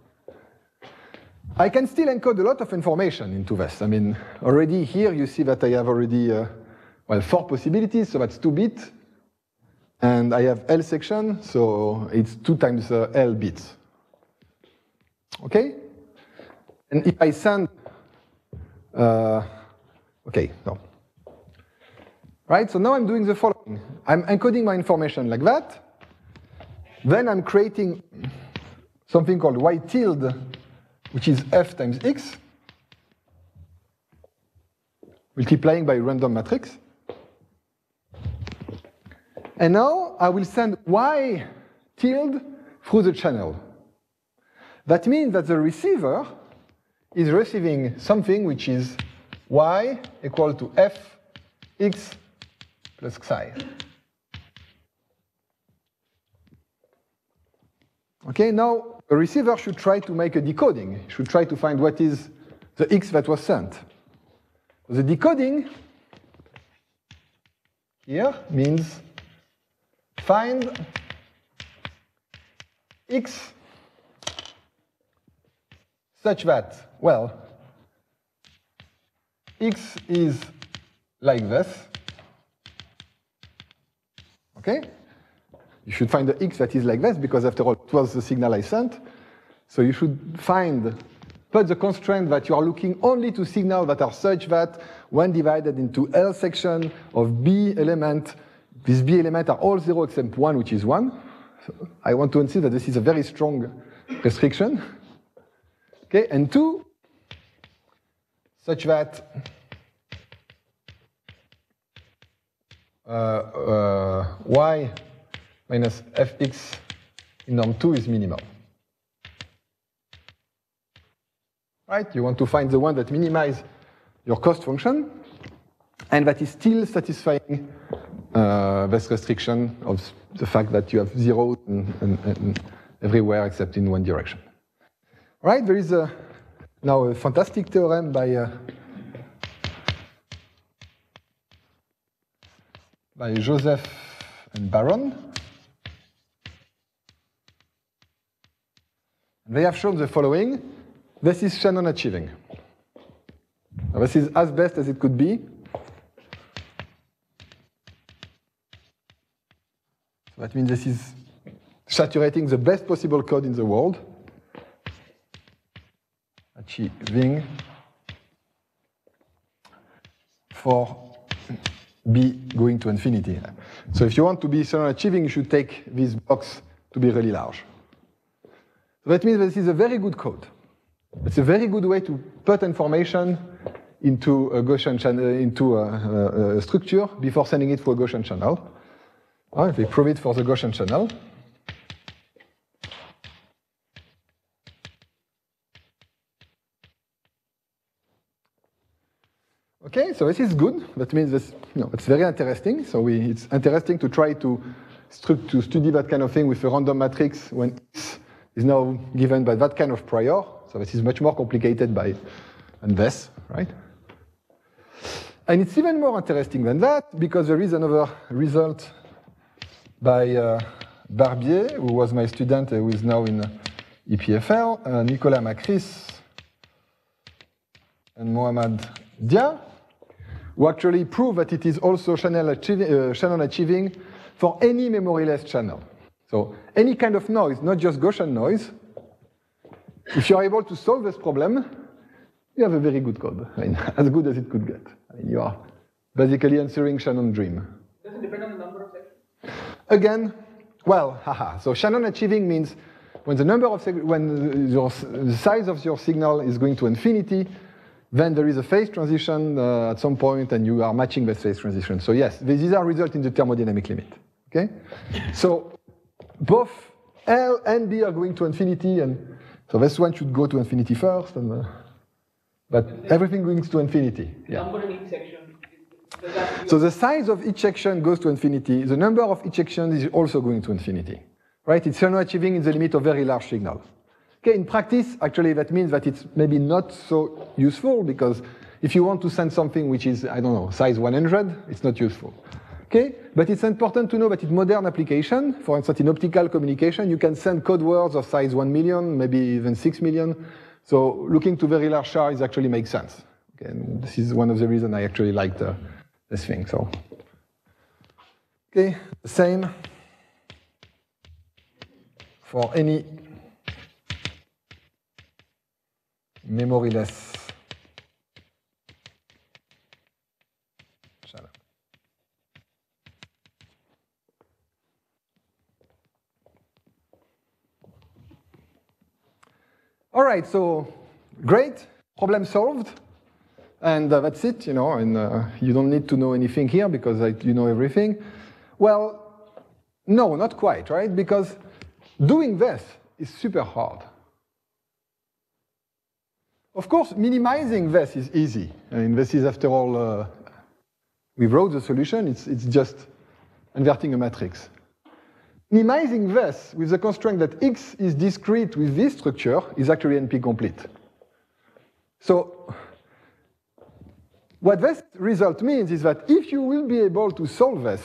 I can still encode a lot of information into this. I mean, already here you see that I have already, uh, well, four possibilities, so that's two bits. And I have L section, so it's two times uh, L bits. Okay? And if I send, uh, okay, no. Right, so now I'm doing the following. I'm encoding my information like that. Then I'm creating something called y tilde, which is f times x, multiplying by a random matrix. And now I will send y tilde through the channel. That means that the receiver is receiving something which is y equal to f x plus xi. Okay, now a receiver should try to make a decoding, should try to find what is the x that was sent. The decoding here means find x such that, well, x is like this. Okay? You should find the x that is like this, because after all, it was the signal I sent. So you should find, put the constraint that you are looking only to signals that are such that when divided into L section of B element, these B elements are all zero except one, which is one. So I want to insist that this is a very strong restriction. Okay, and two, such that uh, uh, y minus fx in norm two is minimal. Right? You want to find the one that minimizes your cost function and that is still satisfying uh, this restriction of the fact that you have zeros and, and, and everywhere except in one direction. Right? There is a, now a fantastic theorem by uh, by Joseph and Baron. They have shown the following. This is Shannon achieving. Now, this is as best as it could be. So that means this is saturating the best possible code in the world. Achieving for B going to infinity. So if you want to be Shannon achieving, you should take this box to be really large. So that means this is a very good code. It's a very good way to put information into a Gaussian channel, into a, a, a structure before sending it through a Gaussian channel. Well, if we prove it for the Gaussian channel, okay, so this is good. That means this, you know, it's very interesting. So we, it's interesting to try to, to study that kind of thing with a random matrix when X is now given by that kind of prior. So this is much more complicated by than this, right? And it's even more interesting than that because there is another result by uh, Barbier, who was my student, who is now in E P F L, uh, Nicolas Macris, and Mohamed Dia, who actually prove that it is also Shannon achieving, uh, Shannon achieving for any memoryless channel. So any kind of noise, not just Gaussian noise. If you're able to solve this problem, you have a very good code. I mean, as good as it could get. I mean, you are basically answering Shannon's dream. Does it depend on the number of sections? Again, well, haha. So Shannon achieving means when the number of when your, the size of your signal is going to infinity, then there is a phase transition uh, at some point, and you are matching the phase transition. So yes, these are results in the thermodynamic limit. Okay, so both L and B are going to infinity, and so this one should go to infinity first, and uh, but everything goes to infinity. Yeah. Number in each section. So the size of each section goes to infinity. The number of each section is also going to infinity, right? It's Shannon achieving in the limit of very large signals. Okay, in practice, actually, that means that it's maybe not so useful because if you want to send something which is, I don't know, size one hundred, it's not useful. Okay, but it's important to know that in modern application, for instance, in optical communication, you can send code words of size one million, maybe even six million. So looking to very large shards actually makes sense. Okay, and this is one of the reasons I actually liked uh, this thing. So, okay, the same for any memoryless channel. All right, so great, problem solved, and uh, that's it, you know, and uh, you don't need to know anything here because uh, you know everything. Well, no, not quite, right? Because doing this is super hard. Of course, minimizing this is easy. I mean, this is, after all, uh, we wrote the solution. It's, it's just inverting a matrix. Minimizing this with the constraint that X is discrete with this structure is actually N P complete. So what this result means is that if you will be able to solve this,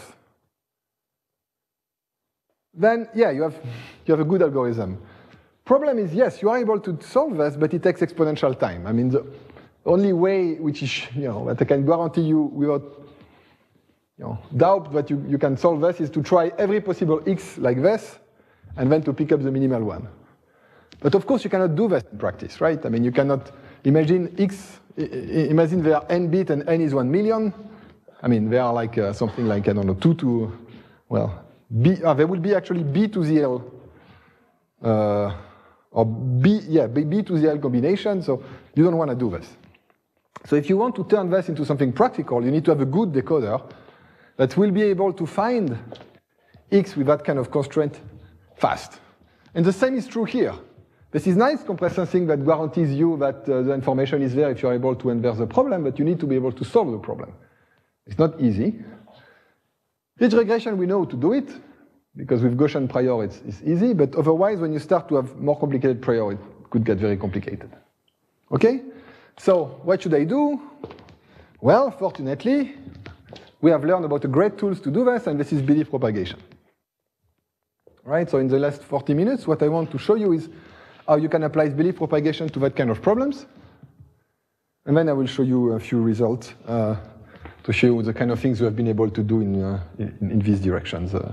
then, yeah, you have, you have a good algorithm. Problem is, yes, you are able to solve this, but it takes exponential time. I mean, the only way which is, you know, that I can guarantee you without, you know, doubt that you, you can solve this is to try every possible X like this, and then to pick up the minimal one. But of course, you cannot do that in practice, right? I mean, you cannot imagine X, imagine there are N bit and N is one million. I mean, they are like uh, something like, I don't know, two to, well, B, uh, there will be actually B to the L, uh, or B, yeah, B, B to the L combination, so you don't want to do this. So if you want to turn this into something practical, you need to have a good decoder that will be able to find X with that kind of constraint fast. And the same is true here. This is nice compressed sensing that guarantees you that uh, the information is there if you're able to inverse the problem, but you need to be able to solve the problem. It's not easy. Ridge regression, we know to do it, because with Gaussian prior it's, it's easy, but otherwise when you start to have more complicated prior, it could get very complicated. Okay? So what should I do? Well, fortunately, we have learned about the great tools to do this, and this is belief propagation. Right? So in the last forty minutes, what I want to show you is how you can apply belief propagation to that kind of problems. And then I will show you a few results uh, to show you the kind of things we have been able to do in, uh, in, in these directions. Uh.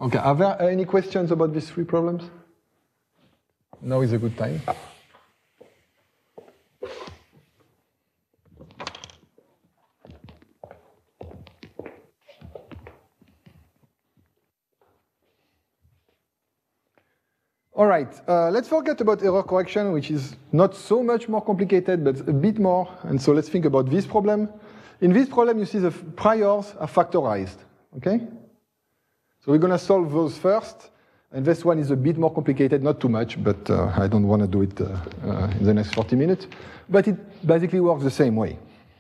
Okay, are there any questions about these three problems? Now is a good time. All right, uh, let's forget about error correction, which is not so much more complicated, but a bit more. And so let's think about this problem. In this problem, you see the priors are factorized, okay? So we're going to solve those first. And this one is a bit more complicated, not too much, but uh, I don't want to do it uh, uh, in the next forty minutes. But it basically works the same way.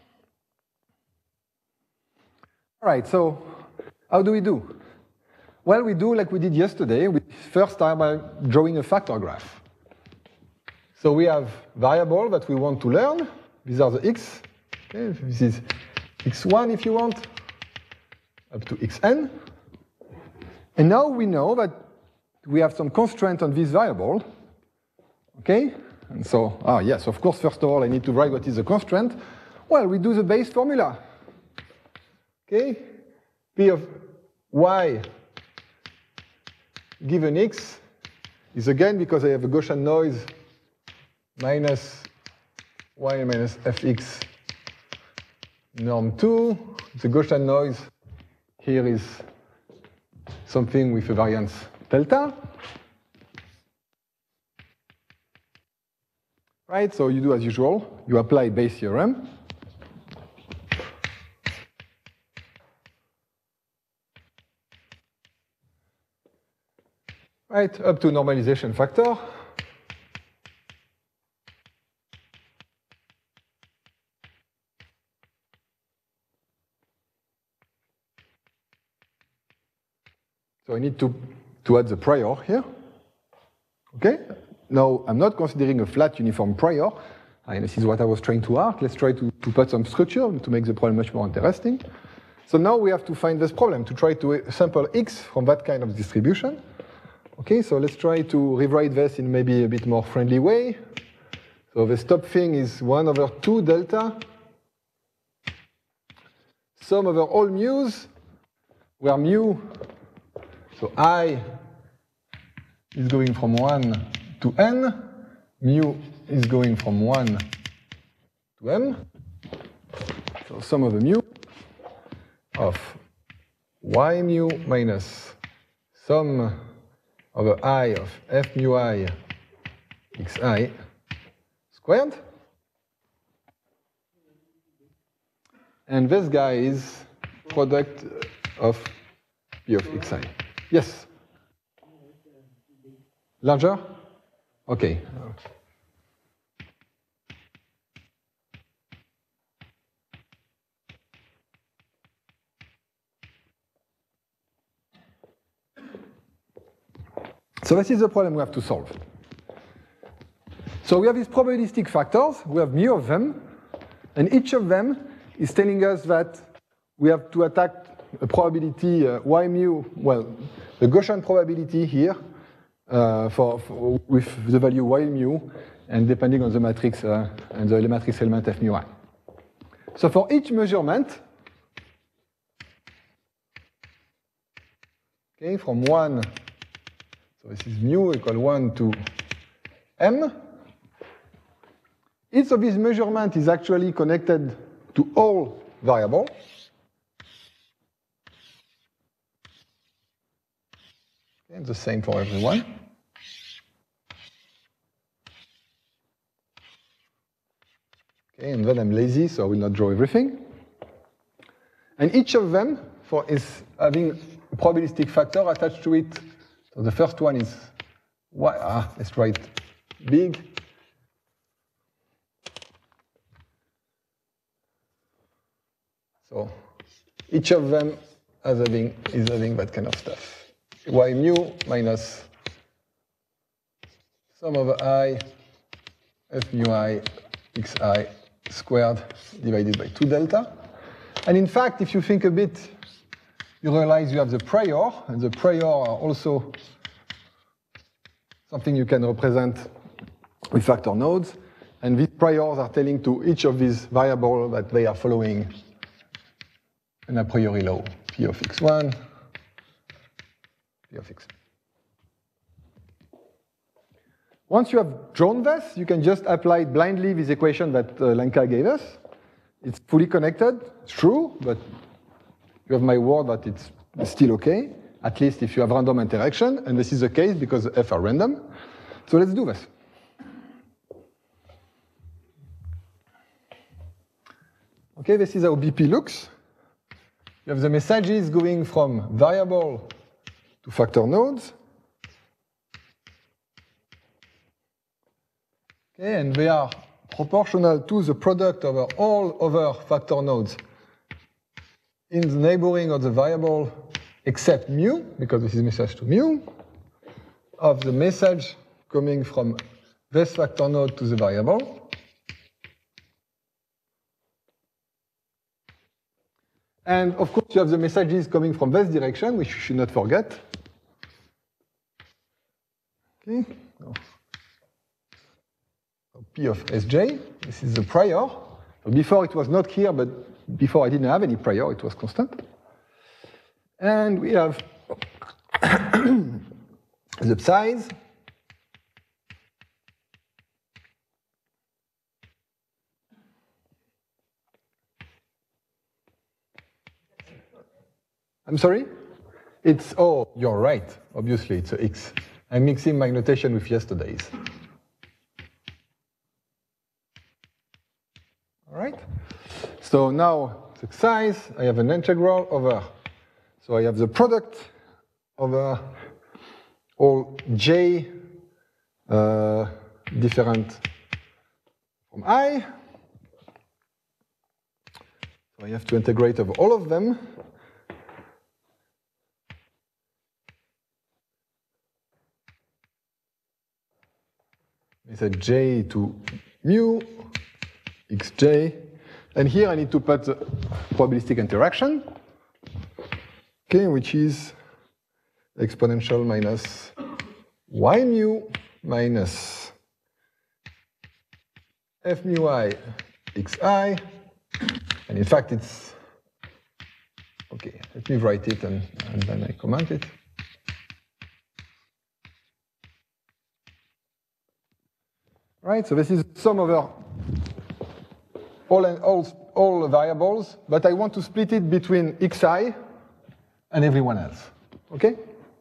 All right, so how do we do? Well, we do like we did yesterday. We first start by drawing a factor graph. So we have variable that we want to learn. These are the x. Okay, this is x one if you want, up to xn. And now we know that we have some constraint on this variable. Okay? And so, ah, yes, of course, first of all, I need to write what is the constraint. Well, we do the base formula. Okay? P of y given x is again, because I have a Gaussian noise, minus y minus fx norm two. The Gaussian noise here is something with a variance delta. Right, so you do as usual. You apply Bayes' theorem. Right, up to normalization factor. So I need to, to add the prior here. Okay? Now, I'm not considering a flat uniform prior. And this is what I was trying to arc. Let's try to, to put some structure to make the problem much more interesting. So now we have to find this problem, to try to sample x from that kind of distribution. Okay, so let's try to rewrite this in maybe a bit more friendly way. So the top thing is one over two delta, sum over all mu's, where mu, so I is going from one to n, mu is going from one to m. So sum of the mu of y mu minus sum over I of f mu I xi squared. And this guy is product of p of xi. Yes? Larger? Okay. So this is the problem we have to solve. So we have these probabilistic factors. We have mu of them. And each of them is telling us that we have to attack a probability uh, y mu, well, the Gaussian probability here uh, for, for, with the value y mu, and depending on the matrix uh, and the matrix element f mu I. So for each measurement, okay, from one, so this is mu equal one to m. Each of these measurements is actually connected to all variables. Okay, the same for everyone. Okay, and then I'm lazy, so I will not draw everything. And each of them for is having a probabilistic factor attached to it. So the first one is y. Ah, let's write big. So each of them has having, is having that kind of stuff. Y mu minus sum over I f mu I xi squared divided by two delta. And in fact, if you think a bit, you realize you have the prior, and the prior are also something you can represent with factor nodes. And these priors are telling to each of these variables that they are following an a priori law, p of x one, P of x. Once you have drawn this, you can just apply blindly this equation that uh, Lenka gave us. It's fully connected, it's true, but you have my word that it's still okay, at least if you have random interaction, and this is the case because f are random. So let's do this. Okay, this is how B P looks. You have the messages going from variable to factor nodes. Okay, and they are proportional to the product over all other factor nodes in the neighboring of the variable except mu, because this is message to mu, of the message coming from this factor node to the variable. And of course, you have the messages coming from this direction, which you should not forget. Okay. Oh. P of S J, this is the prior. So before it was not here, but before I didn't have any prior, it was constant. And we have the size. I'm sorry? It's, oh, you're right. Obviously, it's a X. I'm mixing my notation with yesterday's. All right? So now, the size, I have an integral over, so I have the product over all j uh, different from I. So I have to integrate over all of them. It's a j to mu, xj, and here I need to put the probabilistic interaction, okay, which is exponential minus y mu minus f mu I xi, and in fact it's, okay, let me write it and, and then I comment it. Right, so this is sum over all, and all, all variables, but I want to split it between xi and everyone else, okay?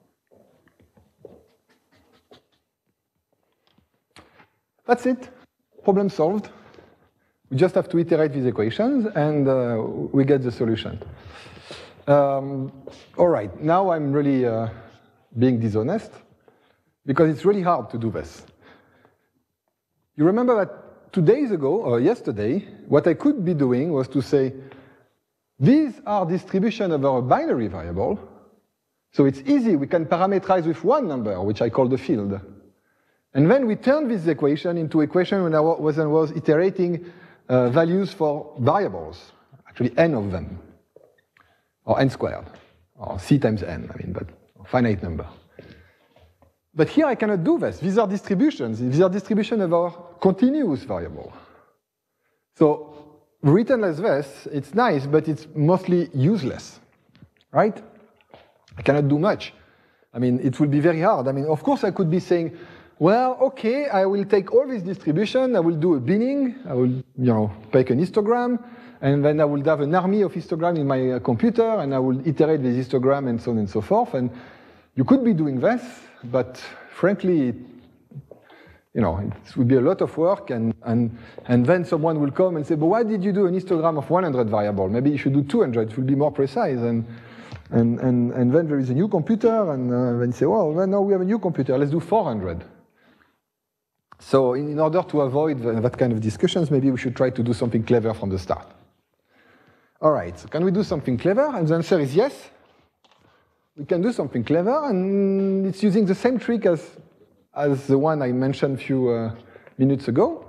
That's it, problem solved. We just have to iterate these equations and uh, we get the solution. Um, all right, now I'm really uh, being dishonest because it's really hard to do this. You remember that two days ago, or yesterday, what I could be doing was to say, these are distribution over a binary variable, so it's easy, we can parameterize with one number, which I call the field. And then we turn this equation into equation when I was, I was iterating uh, values for variables, actually n of them, or n squared, or c times n, I mean, but a finite number. But here I cannot do this. These are distributions. These are distributions of our continuous variable. So written as this, it's nice, but it's mostly useless, right? I cannot do much. I mean, it will be very hard. I mean, of course, I could be saying, well, okay, I will take all this distribution, I will do a binning, I will, you know, take an histogram, and then I will have an army of histograms in my computer, and I will iterate this histogram and so on and so forth. And you could be doing this, but frankly, you know, it would be a lot of work, and, and, and then someone will come and say, but why did you do an histogram of one hundred variable? Maybe you should do two hundred, it will be more precise. And, and, and, and then there is a new computer, and uh, then you say, well, well, now we have a new computer, let's do four hundred. So in, in order to avoid the, that kind of discussions, maybe we should try to do something clever from the start. All right, so can we do something clever? And the answer is yes. We can do something clever, and it's using the same trick as, as the one I mentioned a few uh, minutes ago.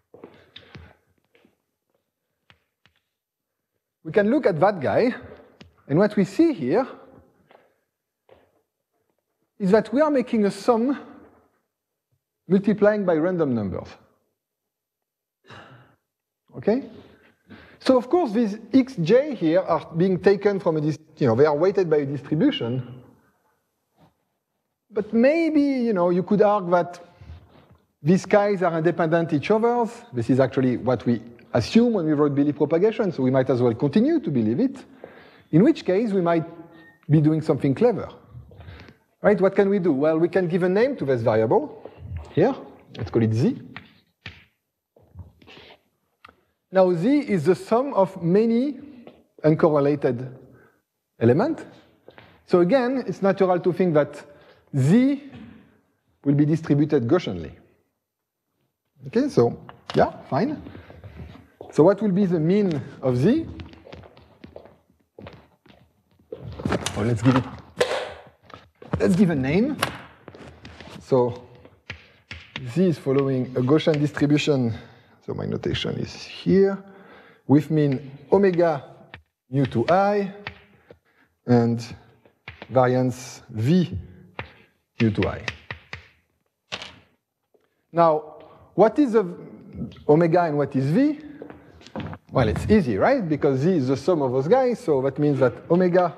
We can look at that guy, and what we see here is that we are making a sum multiplying by random numbers. Okay? So of course these xj here are being taken from a, you know, they are weighted by a distribution. But maybe, you know, you could argue that these Chi's are independent each other. This is actually what we assume when we wrote belief propagation, so we might as well continue to believe it. In which case, we might be doing something clever. Right? What can we do? Well, we can give a name to this variable. Here, let's call it Z. Now, Z is the sum of many uncorrelated elements. So again, it's natural to think that Z will be distributed Gaussianly. Okay, so yeah, fine. So what will be the mean of Z? Oh, let's give it, let's give a name. So Z is following a Gaussian distribution. So my notation is here, with mean omega mu to I and variance V mu to I. Now, what is the omega and what is V? Well, it's easy, right? Because Z is the sum of those guys, so that means that omega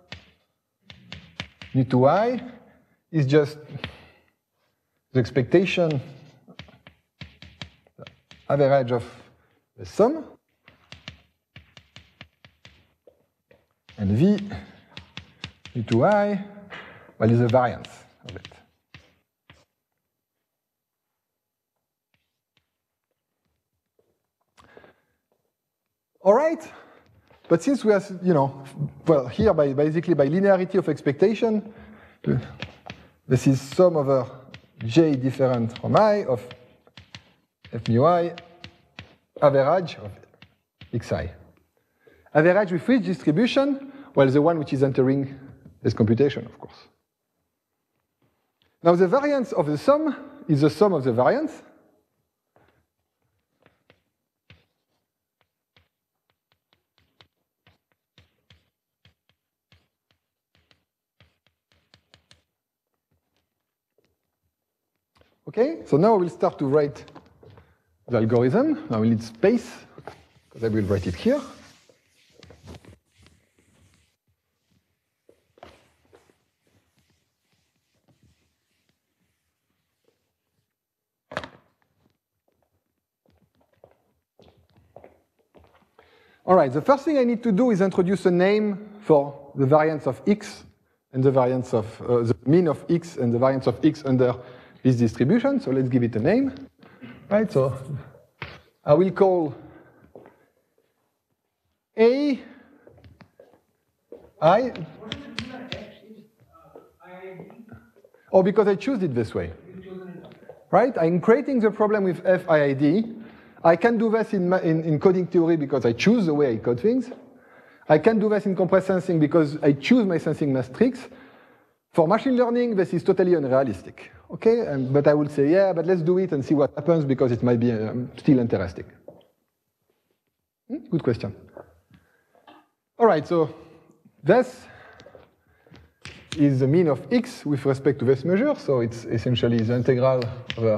mu to I is just the expectation, the average of the sum, and V mu to I, well, is the variance of it. All right, but since we are, you know, well, here by basically by linearity of expectation, this is sum over j different from I of f mu I average of xi. Average with which distribution? Well, the one which is entering this computation, of course. Now, the variance of the sum is the sum of the variance. Okay, so now I will start to write the algorithm. I will need space, because I will write it here. All right, the first thing I need to do is introduce a name for the variance of x and the variance of, uh, the mean of x and the variance of x under this distribution. So let's give it a name. Right, so I will call A I. Oh, because I choose it this way. Right, I'm creating the problem with F I I D. I can do this in, in, in coding theory because I choose the way I code things. I can do this in compressed sensing because I choose my sensing matrix. For machine learning, this is totally unrealistic. Okay, and, but I would say, yeah, but let's do it and see what happens because it might be um, still interesting. Hmm? Good question. All right, so this is the mean of x with respect to this measure. So it's essentially the integral over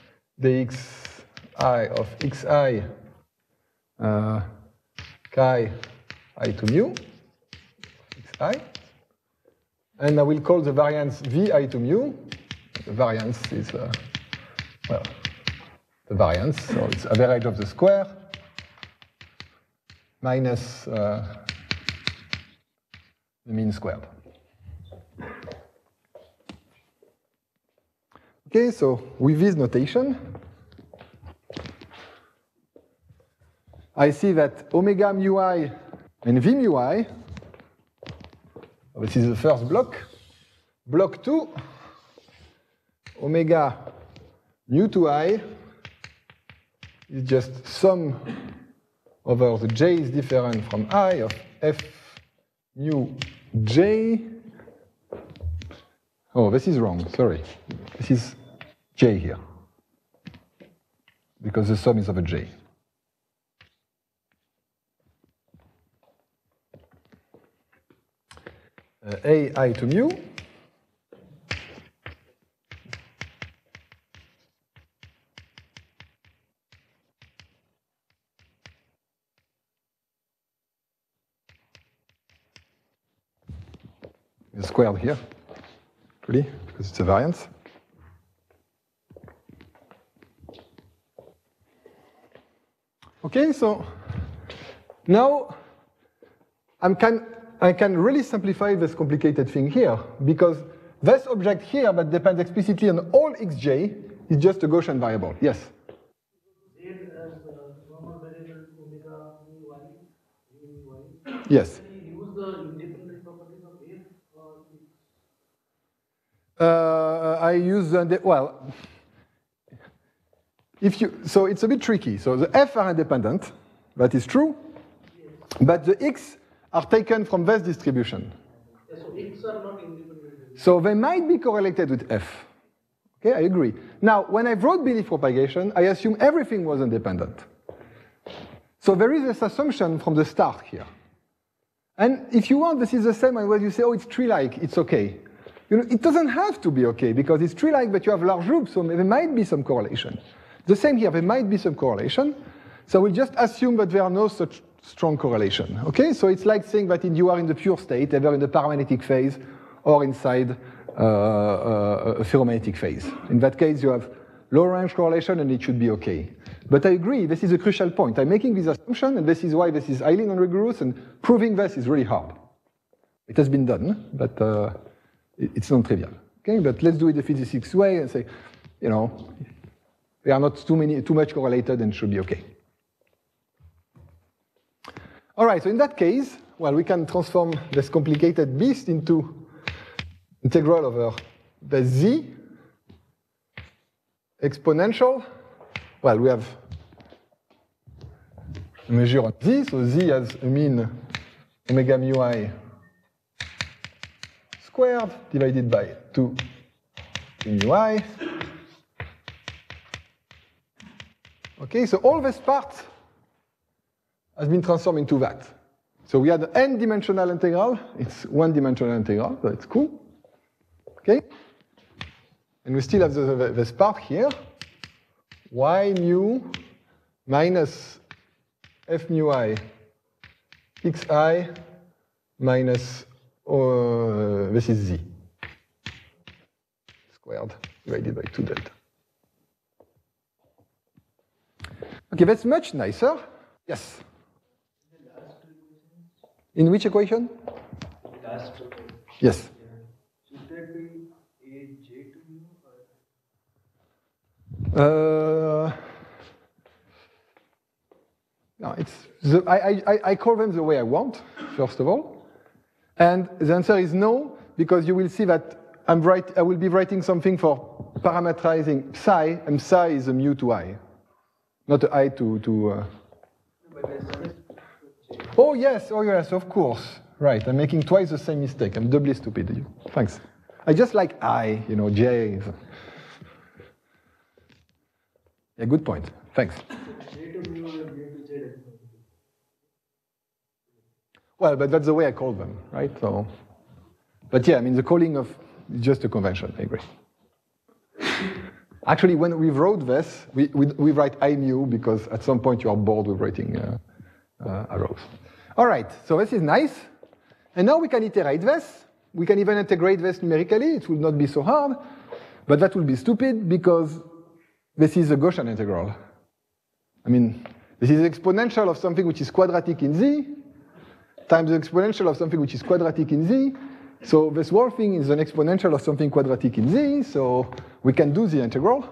dxi of xi uh, chi I to mu xi. And I will call the variance vi to mu. The variance is, uh, well, the variance, so it's average of the square minus uh, the mean squared. Okay, so with this notation, I see that omega mu I and v mu I, this is the first block. Block two, omega mu to I is just sum over the j is different from I of f mu j. Oh, this is wrong, sorry. This is j here, because the sum is over j. Uh, a I to mu. Is squared here. actually, because it's a variance. Okay, so now I can, I can really simplify this complicated thing here, because this object here that depends explicitly on all xj is just a Gaussian variable. Yes? Yes. Can you use the independent properties of F or Uh, I use the, well, if you, so it's a bit tricky. So the F are independent, that is true, yes. But the X are taken from this distribution. Yeah, so X are not independent. So they might be correlated with F. Okay, I agree. Now, when I wrote belief propagation, I assume everything was independent. So there is this assumption from the start here. And if you want, this is the same as when you say, oh, it's tree-like, it's okay. You know, it doesn't have to be okay, because it's tree-like, but you have large loops, so there might be some correlation. The same here, there might be some correlation. So we just assume that there are no such strong correlation. Okay, so it's like saying that in, you are in the pure state, either in the paramagnetic phase or inside uh, uh, a ferromagnetic phase. In that case, you have low-range correlation, and it should be okay. But I agree, this is a crucial point. I'm making this assumption, and this is why this is highly non-rigorous, and proving this is really hard. It has been done, but uh, it's non-trivial. Okay, but let's do it the physics way and say, you know, they are not too many, too much correlated, and should be okay. All right, so in that case, well, we can transform this complicated beast into integral over the z exponential. Well, we have a measure on z, so z has a mean omega mu I squared divided by two mu I. Okay, so all this part has been transformed into that. So we had an n-dimensional integral, it's one-dimensional integral, so it's cool. Okay? And we still have the, the, this part here, y mu minus f mu I xi minus, uh, this is z, squared divided by two delta. Okay, that's much nicer. Yes? In which equation? Yes. Should that be a j to mu or? Uh, no, it's the, I, I, I call them the way I want, first of all. And the answer is no, because you will see that I'm write, I will be writing something for parameterizing psi, and psi is a mu to I, not a I to... to uh, oh, yes, oh, yes, of course. Right, I'm making twice the same mistake. I'm doubly stupid. Thanks. I just like I, you know, J. Yeah, good point. Thanks. Well, but that's the way I call them, right? So, but yeah, I mean, the calling of is just a convention, I agree. Actually, when we wrote this, we, we, we write I mu because at some point you are bored with writing uh, uh, arrows. All right, so this is nice. And now we can iterate this. We can even integrate this numerically. It will not be so hard, but that will be stupid because this is a Gaussian integral. I mean, this is exponential of something which is quadratic in z times the exponential of something which is quadratic in z. So this whole thing is an exponential of something quadratic in z, so we can do the integral.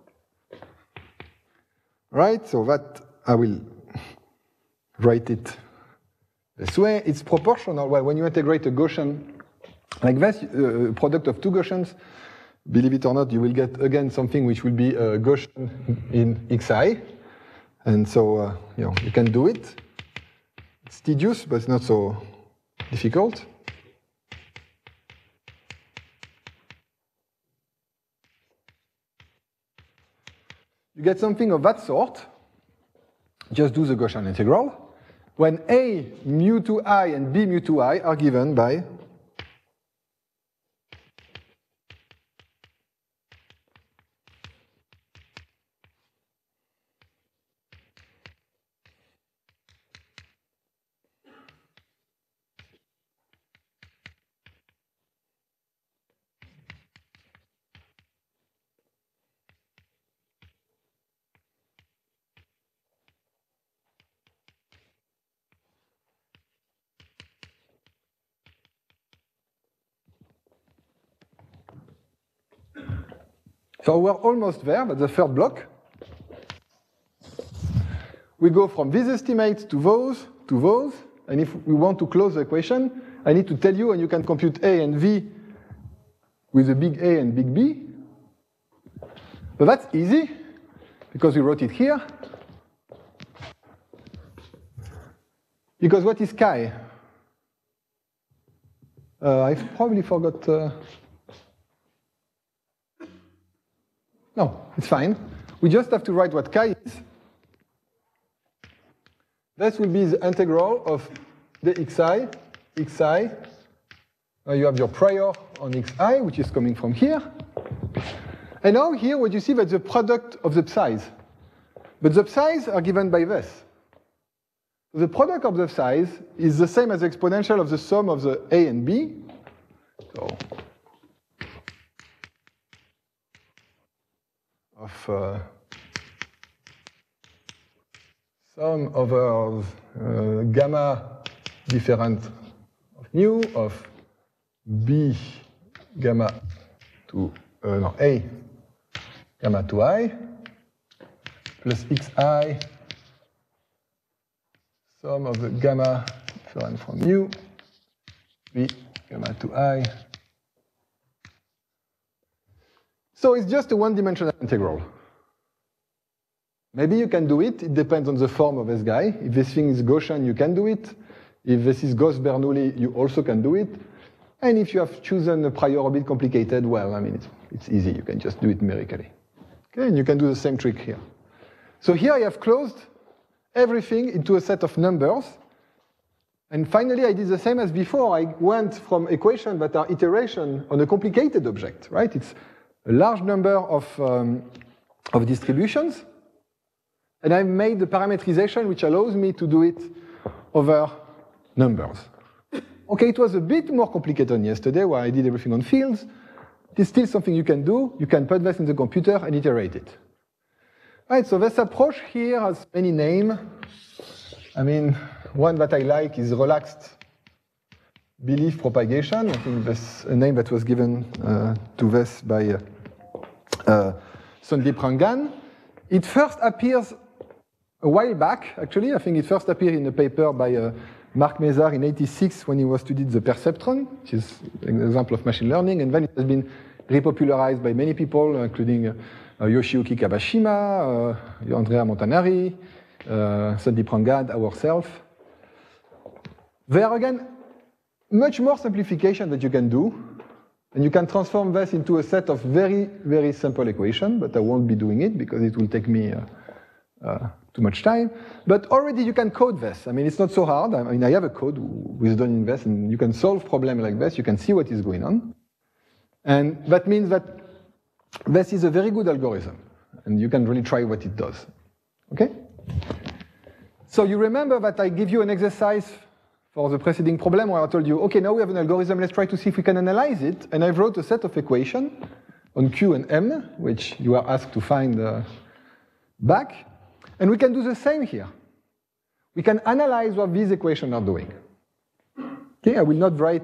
Right, so that I will write it this way. It's proportional. Well, when you integrate a Gaussian like this, a uh, product of two Gaussians, believe it or not, you will get again something which will be a Gaussian in xi. And so, uh, you know, you can do it. It's tedious, but it's not so difficult. You get something of that sort. Just do the Gaussian integral. When A mu to I and B mu to I are given by So we're almost there, but the third block. We go from these estimates to those, to those, and if we want to close the equation, I need to tell you, and you can compute A and V with a big A and big B. But that's easy, because we wrote it here. Because what is chi? Uh, I probably forgot. Uh... No, it's fine. We just have to write what chi is. This will be the integral of the xi, xi. Uh, you have your prior on xi, which is coming from here. And now here, what you see, that's the product of the psi's. But the psi's are given by this. The product of the psi's is the same as the exponential of the sum of the A and B. So, of uh, sum over uh, gamma different of mu of B gamma to uh, no, A gamma to I plus xi sum of the gamma different from mu B gamma to I. So it's just a one-dimensional integral. Maybe you can do it. It depends on the form of this guy. If this thing is Gaussian, you can do it. If this is Gauss-Bernoulli, you also can do it. And if you have chosen a prior a bit complicated, well, I mean, it's, it's easy. You can just do it numerically. Okay, and you can do the same trick here. So here I have closed everything into a set of numbers. And finally, I did the same as before. I went from equations that are iteration on a complicated object, right? It's a large number of, um, of distributions. And I made the parametrization which allows me to do it over numbers. Okay, it was a bit more complicated than yesterday where I did everything on fields. It is still something you can do. You can put this in the computer and iterate it. Right, so this approach here has many names. I mean, one that I like is relaxed belief propagation. I think that's a name that was given uh, to this by uh, uh, Sandeep Rangan. It first appears a while back, actually. I think it first appeared in a paper by uh, Marc Mézard in eighty-six when he was studied the perceptron, which is an example of machine learning, and then it has been repopularized by many people, including uh, uh, Yoshiyuki Kabashima, uh, Andrea Montanari, uh, Sandeep Rangan, ourselves. There are, again, much more simplification that you can do, and you can transform this into a set of very, very simple equations, but I won't be doing it because it will take me uh, uh, too much time. But already you can code this. I mean, it's not so hard. I mean, I have a code with done in this, and you can solve problems like this. You can see what is going on. And that means that this is a very good algorithm, and you can really try what it does. Okay? So you remember that I give you an exercise for the preceding problem where I told you, okay, now we have an algorithm, let's try to see if we can analyze it. And I wrote a set of equations on Q and M, which you are asked to find uh, back. And we can do the same here. We can analyze what these equations are doing. Okay, I will not write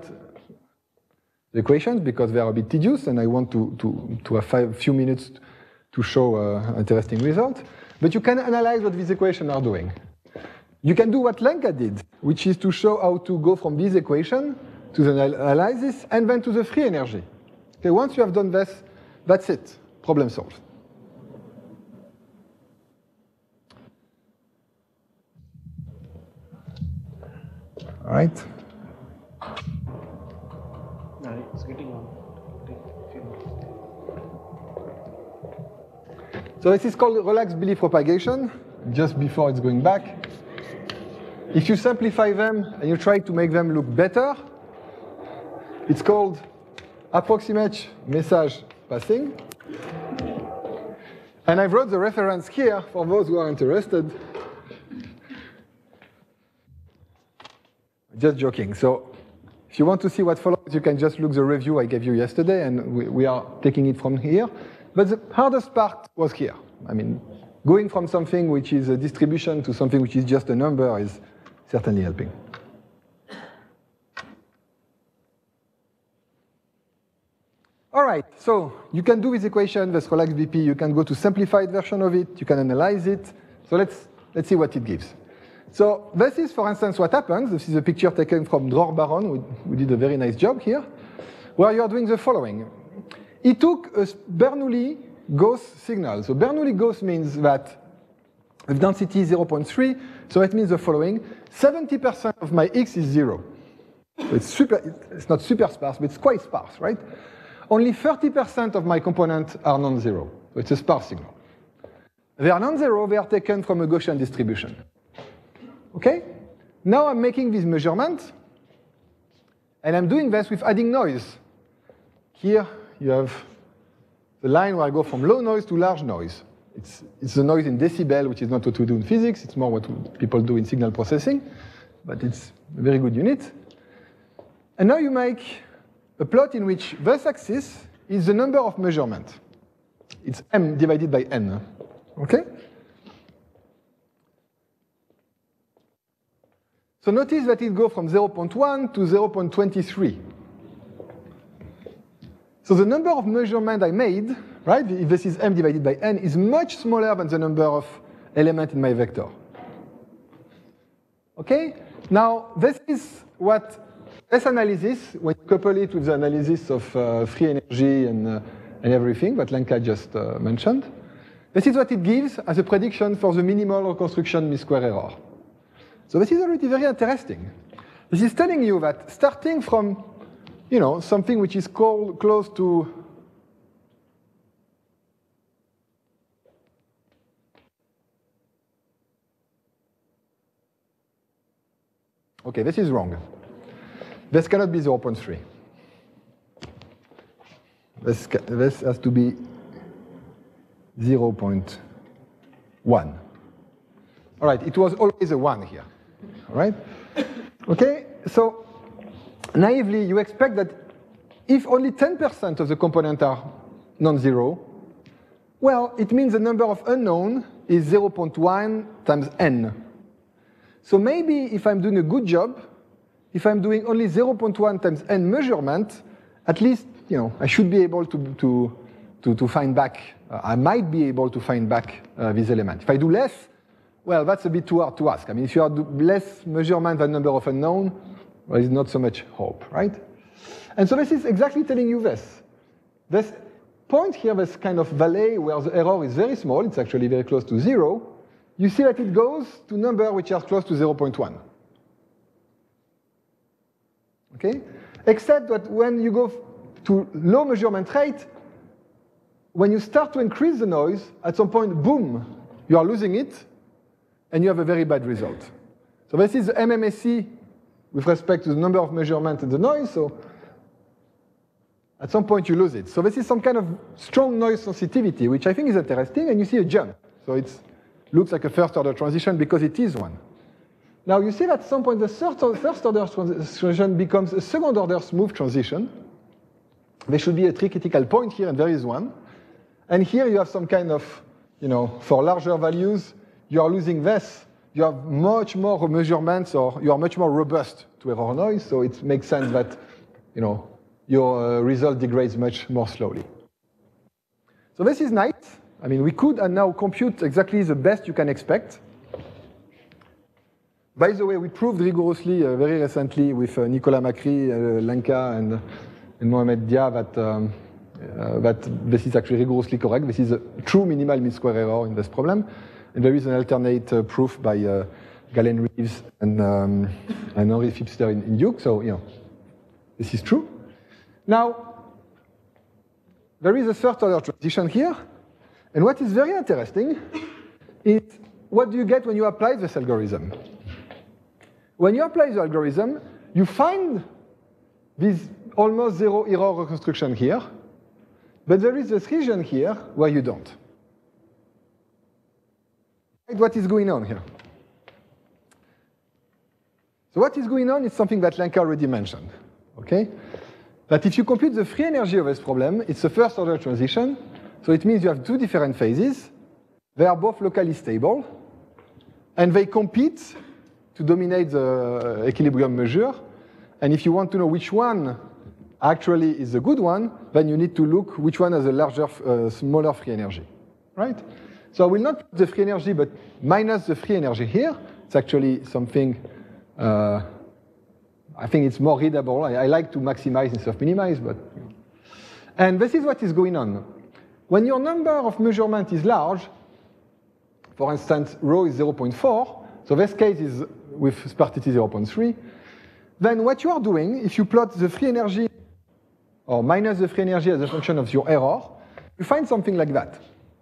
the equations because they are a bit tedious, and I want to, to, to have a few minutes to show uh, interesting results. But you can analyze what these equations are doing. You can do what Lenka did, which is to show how to go from this equation to the analysis and then to the free energy. Okay, once you have done this, that's it. Problem solved. All right. No, it's getting on. So this is called relaxed belief propagation, just before it's going back. If you simplify them and you try to make them look better, it's called approximate message passing. And I wrote the reference here for those who are interested. Just joking. So if you want to see what follows, you can just look the review I gave you yesterday, and we, we are taking it from here. But the hardest part was here. I mean, going from something which is a distribution to something which is just a number is certainly helping. All right, so you can do this equation, this relaxed B P, you can go to simplified version of it, you can analyze it. So let's, let's see what it gives. So this is, for instance, what happens. This is a picture taken from Dror Baron, who, who did a very nice job here, where you're doing the following. He took a Bernoulli Gauss signal. So Bernoulli Gauss means that with density zero point three, so it means the following. seventy percent of my X is zero. So it's, super, it's not super sparse, but it's quite sparse, right? Only thirty percent of my components are non-zero. So it's a sparse signal. They are non-zero, they are taken from a Gaussian distribution. Okay? Now I'm making these measurements, and I'm doing this with adding noise. Here you have the line where I go from low noise to large noise. It's, it's the noise in decibel, which is not what we do in physics. It's more what people do in signal processing, but it's a very good unit. And now you make a plot in which this axis is the number of measurements. It's m divided by n. Okay? So notice that it goes from zero point one to zero point two three. So the number of measurements I made, right, if this is m divided by n, is much smaller than the number of elements in my vector. Okay? Now, this is what this analysis, when you couple it with the analysis of uh, free energy and, uh, and everything that Lenka just uh, mentioned, this is what it gives as a prediction for the minimal reconstruction mean-square error. So this is already very interesting. This is telling you that starting from, you know, something which is called close to okay, this is wrong. This cannot be zero point three. This, this has to be zero point one. All right, it was always a one here. All right? Okay, so naively, you expect that if only ten percent of the components are non-zero, well, it means the number of unknown is zero point one times n. So maybe if I'm doing a good job, if I'm doing only zero point one times n measurement, at least, you know, I should be able to, to, to, to find back, uh, I might be able to find back uh, this element. If I do less, well, that's a bit too hard to ask. I mean, if you have less measurement than number of unknown, well, there's not so much hope, right? And so this is exactly telling you this. This point here, this kind of valley where the error is very small, it's actually very close to zero, you see that it goes to numbers which are close to zero point one. Okay? Except that when you go to low measurement rate, when you start to increase the noise, at some point, boom, you are losing it, and you have a very bad result. So this is the M M S C with respect to the number of measurements and the noise, so at some point you lose it. So this is some kind of strong noise sensitivity, which I think is interesting, and you see a jump. So it looks like a first-order transition because it is one. Now you see that at some point the first-order transition becomes a second-order smooth transition. There should be a three critical point here, and there is one. And here you have some kind of, you know, for larger values, you are losing this. You have much more measurements, or you are much more robust to error noise, so it makes sense that, you know, your uh, result degrades much more slowly. So this is nice. I mean, we could and now compute exactly the best you can expect. By the way, we proved rigorously uh, very recently with uh, Nicolas Macri, uh, Lenka, and, and Mohamed Dia that, um, uh, that this is actually rigorously correct. This is a true minimal mean-square error in this problem. And there is an alternate uh, proof by uh, Galen Reeves and, um, and Henri Fipster in, in Duke. So, you know, this is true. Now, there is a first-order transition here. And what is very interesting is what do you get when you apply this algorithm? When you apply the algorithm, you find this almost zero error reconstruction here, but there is this region here where you don't. What is going on here? So what is going on is something that Lenka already mentioned, okay? That if you compute the free energy of this problem, it's a first-order transition, so it means you have two different phases. They are both locally stable, and they compete to dominate the equilibrium measure. And if you want to know which one actually is a good one, then you need to look which one has a larger, uh, smaller free energy, right? So I will not put the free energy, but minus the free energy here. It's actually something, uh, I think it's more readable. I, I like to maximize instead of minimize, but. And this is what is going on. When your number of measurement is large, for instance, rho is zero point four, so this case is with sparsity zero point three, then what you are doing, if you plot the free energy, or minus the free energy as a function of your error, you find something like that.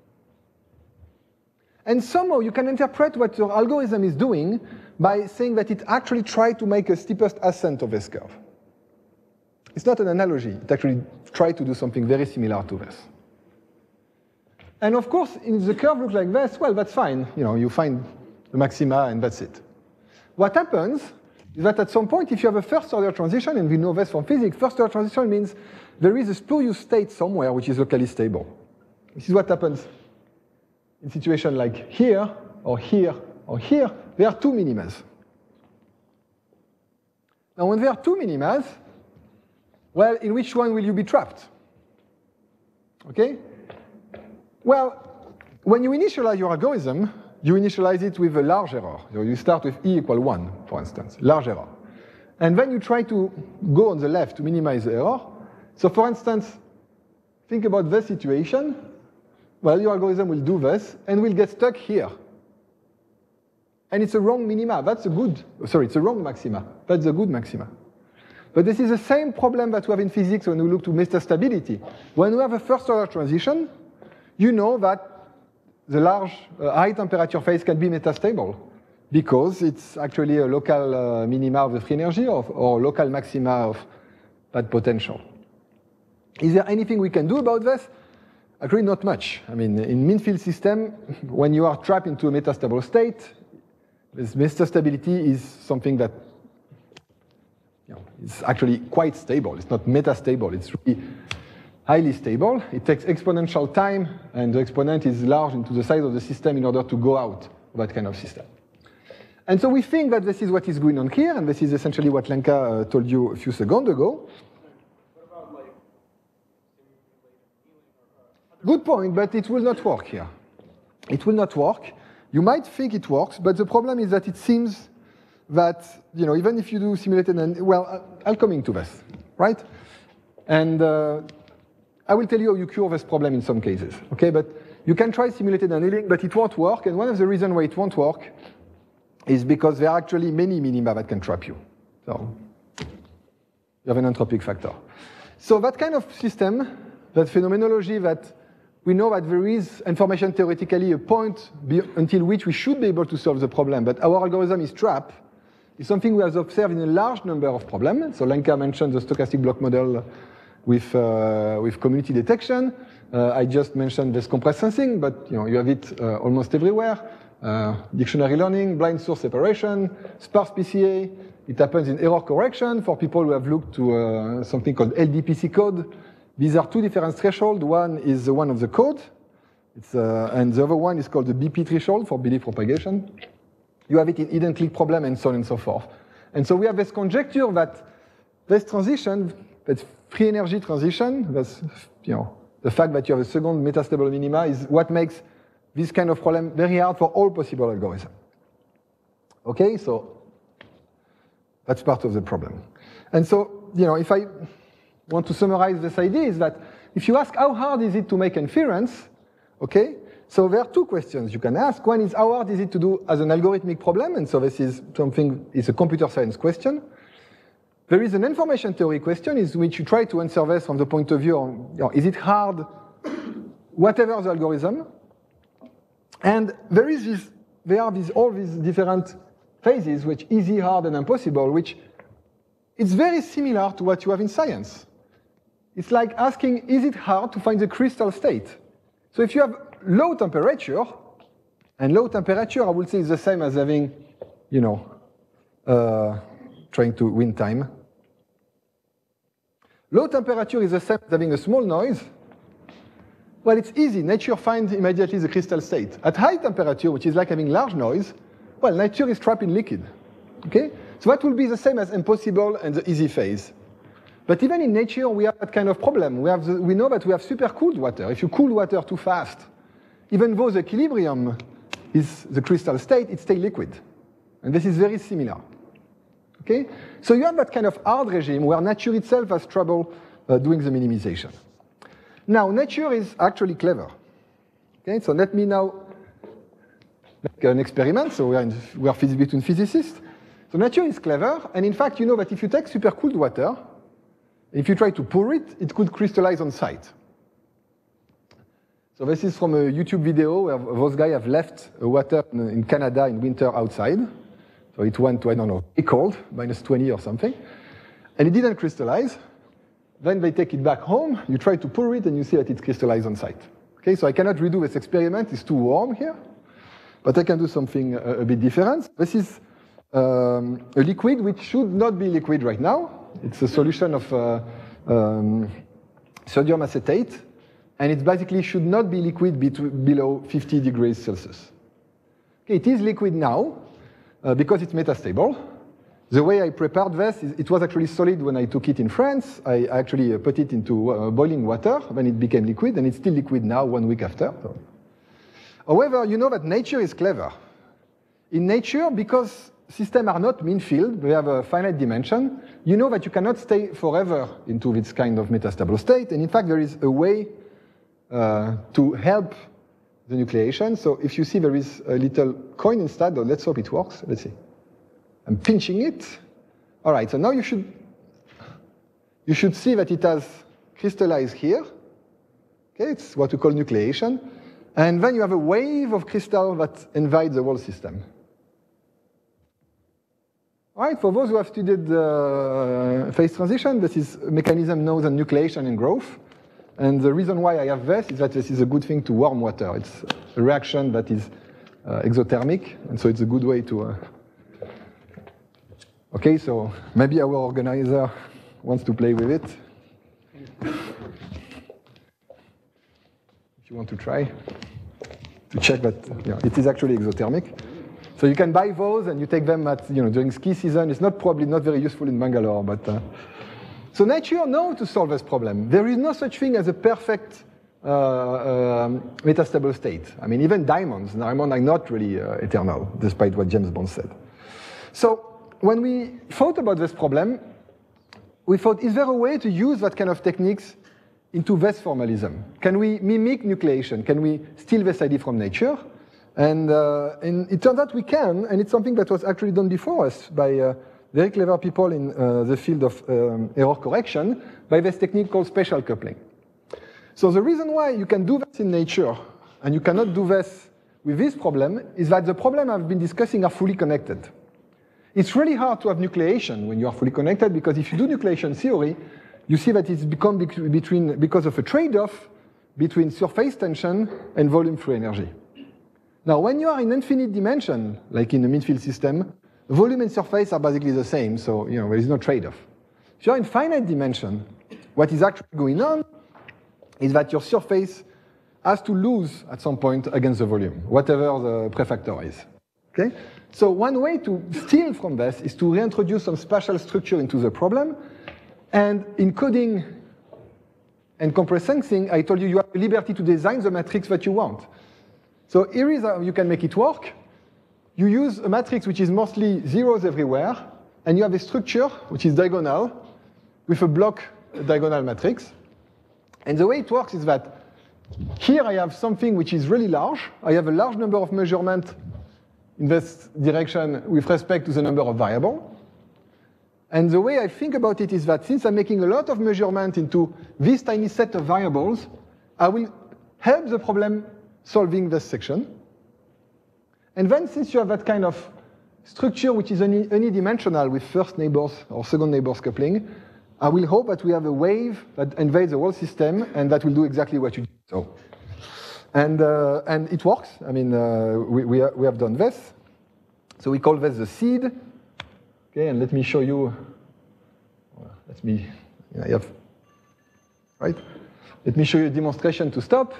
And somehow you can interpret what your algorithm is doing by saying that it actually tried to make a steepest ascent of this curve. It's not an analogy. It actually tried to do something very similar to this. And of course, if the curve looks like this, well, that's fine. You know, you find the maxima and that's it. What happens is that at some point, if you have a first-order transition, and we know this from physics, first-order transition means there is a spurious state somewhere which is locally stable. This is what happens in situations like here, or here, or here. There are two minimas. Now, when there are two minimas, well, in which one will you be trapped? Okay? Well, when you initialize your algorithm, you initialize it with a large error. So you start with e equal one, for instance, large error. And then you try to go on the left to minimize the error. So for instance, think about this situation. Well, your algorithm will do this, and will get stuck here. And it's a wrong minima. That's a good, sorry, it's a wrong maxima. That's a good maxima. But this is the same problem that we have in physics when we look to metastability. When we have a first-order transition, you know that the large uh, high-temperature phase can be metastable because it's actually a local uh, minima of the free energy or, or local maxima of that potential. Is there anything we can do about this? Actually, not much. I mean, in mean-field system, when you are trapped into a metastable state, this metastability is something that you know, is actually quite stable. It's not metastable. It's really highly stable. It takes exponential time, and the exponent is large into the size of the system in order to go out of that kind of system. And so we think that this is what is going on here, and this is essentially what Lenka uh, told you a few seconds ago. What about like Good point, but it will not work here. It will not work. You might think it works, but the problem is that it seems that, you know, even if you do simulated, and well, I'll come into this, right? And uh, I will tell you how you cure this problem in some cases, okay? But you can try simulated annealing, but it won't work, and one of the reasons why it won't work is because there are actually many minima that can trap you. So you have an entropic factor. So that kind of system, that phenomenology that we know that there is information theoretically a point until which we should be able to solve the problem, but our algorithm is trapped, is something we have observed in a large number of problems. So Lenka mentioned the stochastic block model with, uh, with community detection. Uh, I just mentioned this compressed sensing, but you know, you have it uh, almost everywhere. Uh, dictionary learning, blind source separation, sparse P C A. It happens in error correction for people who have looked to uh, something called L D P C code. These are two different thresholds. One is the one of the code, it's, uh, and the other one is called the B P threshold for belief propagation. You have it in hidden click problem and so on and so forth. And so we have this conjecture that this transition, that free energy transition, that's, you know, the fact that you have a second metastable minima is what makes this kind of problem very hard for all possible algorithms. Okay, so that's part of the problem. And so, you know, if I want to summarize this idea is that if you ask how hard is it to make inference, okay, so there are two questions you can ask. One is how hard is it to do as an algorithmic problem, and so this is something, it's a computer science question. There is an information theory question in which you try to answer this from the point of view of, you know, is it hard, whatever the algorithm, and there is this, there are these, all these different phases, which easy, hard, and impossible, which it's very similar to what you have in science. It's like asking, is it hard to find the crystal state? So if you have low temperature, and low temperature, I would say is the same as having, you know, uh, trying to win time. Low temperature is the same as having a small noise. Well, it's easy. Nature finds immediately the crystal state. At high temperature, which is like having large noise, well, nature is trapped in liquid. Okay? So that will be the same as impossible and the easy phase. But even in nature, we have that kind of problem. We, have the, we know that we have supercooled water. If you cool water too fast, even though the equilibrium is the crystal state, it stays liquid. And this is very similar. Okay? So you have that kind of hard regime where nature itself has trouble uh, doing the minimization. Now, nature is actually clever. Okay? So let me now make an experiment. So we are, in, we are between physicists. So nature is clever, and in fact, you know that if you take supercooled water, if you try to pour it, it could crystallize on site. So this is from a YouTube video where those guys have left water in Canada in winter outside. So it went to, I don't know, cold, minus twenty or something. And it didn't crystallize. Then they take it back home, you try to pour it, and you see that it crystallized on site. Okay, so I cannot redo this experiment, it's too warm here. But I can do something a, a bit different. This is um, a liquid which should not be liquid right now. It's a solution of uh, um, sodium acetate, and it basically should not be liquid below fifty degrees Celsius. Okay, it is liquid now, uh, because it's metastable. The way I prepared this, is it was actually solid when I took it in France. I actually put it into uh, boiling water, then it became liquid, and it's still liquid now, one week after. So. However, you know that nature is clever. In nature, because systems are not mean-filled, they have a finite dimension, you know that you cannot stay forever into this kind of metastable state, and in fact, there is a way uh, to help the nucleation. So if you see there is a little coin instead, let's hope it works. Let's see. I'm pinching it. All right, so now you should, you should see that it has crystallized here. Okay, it's what we call nucleation. And then you have a wave of crystal that invades the whole system. All right, for those who have studied uh, phase transition, this is a mechanism known as nucleation and growth. And the reason why I have this is that this is a good thing to warm water. It's a reaction that is uh, exothermic, and so it's a good way to... Uh, Okay, so maybe our organizer wants to play with it. If you want to try to check that yeah, it is actually exothermic. So you can buy those and you take them at, you know, during ski season. It's not probably not very useful in Bangalore, but uh, so nature knows to solve this problem. There is no such thing as a perfect uh, uh, metastable state. I mean, even diamonds, diamonds are not really uh, eternal, despite what James Bond said. So when we thought about this problem, we thought, is there a way to use that kind of techniques into this formalism? Can we mimic nucleation? Can we steal this idea from nature? And, uh, and it turns out we can, and it's something that was actually done before us by uh, very clever people in uh, the field of um, error correction by this technique called spatial coupling. So the reason why you can do this in nature and you cannot do this with this problem is that the problem I've been discussing are fully connected. It's really hard to have nucleation when you are fully connected, because if you do nucleation theory, you see that it's become between, because of a trade-off between surface tension and volume free energy. Now, when you are in infinite dimension, like in a mean-field system, volume and surface are basically the same, so you know, there is no trade-off. If you're in finite dimension, what is actually going on is that your surface has to lose at some point against the volume, whatever the prefactor is. Okay? So one way to steal from this is to reintroduce some spatial structure into the problem. And in coding and compressed sensing, I told you you have the liberty to design the matrix that you want. So here is how you can make it work. You use a matrix which is mostly zeros everywhere, and you have a structure which is diagonal with a block diagonal matrix. And the way it works is that here I have something which is really large. I have a large number of measurements in this direction with respect to the number of variables. And the way I think about it is that since I'm making a lot of measurement into this tiny set of variables, I will help the problem solving this section. And then since you have that kind of structure which is any, unidimensional with first neighbors or second neighbors coupling, I will hope that we have a wave that invades the whole system and that will do exactly what you do. So. And, uh, and it works. I mean, uh, we, we, we have done this. So we call this the seed. Okay, and let me show you. Let me, I have, right? Let me show you a demonstration to stop.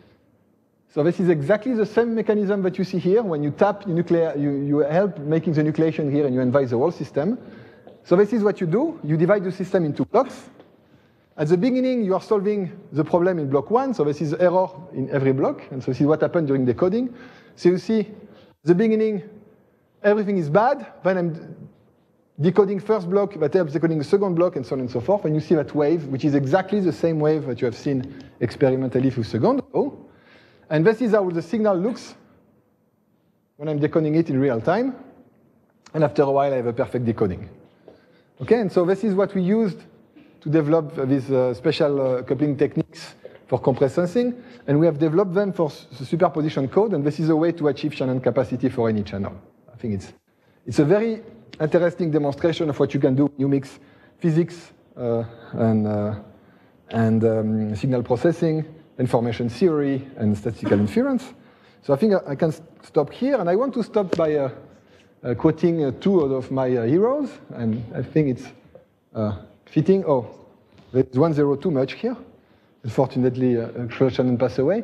So this is exactly the same mechanism that you see here. When you tap the nuclear, you, you help making the nucleation here and you invite the whole system. So this is what you do. You divide the system into blocks. At the beginning, you are solving the problem in block one, so this is error in every block, and so this is what happened during decoding. So you see, the beginning, everything is bad, then I'm decoding first block, that helps decoding the second block, and so on and so forth, and you see that wave, which is exactly the same wave that you have seen experimentally for second. Oh. And this is how the signal looks when I'm decoding it in real time, and after a while I have a perfect decoding. Okay, and so this is what we used to develop these uh, special uh, coupling techniques for compressed sensing, and we have developed them for the superposition code, and this is a way to achieve Shannon capacity for any channel. I think it's, it's a very interesting demonstration of what you can do when you mix physics uh, and, uh, and um, signal processing, information theory, and statistical inference. So I think I, I can stop here, and I want to stop by uh, uh, quoting uh, two of my uh, heroes, and I think it's uh, fitting. Oh, there's one zero too much here. Unfortunately, uh, Shannon passed away.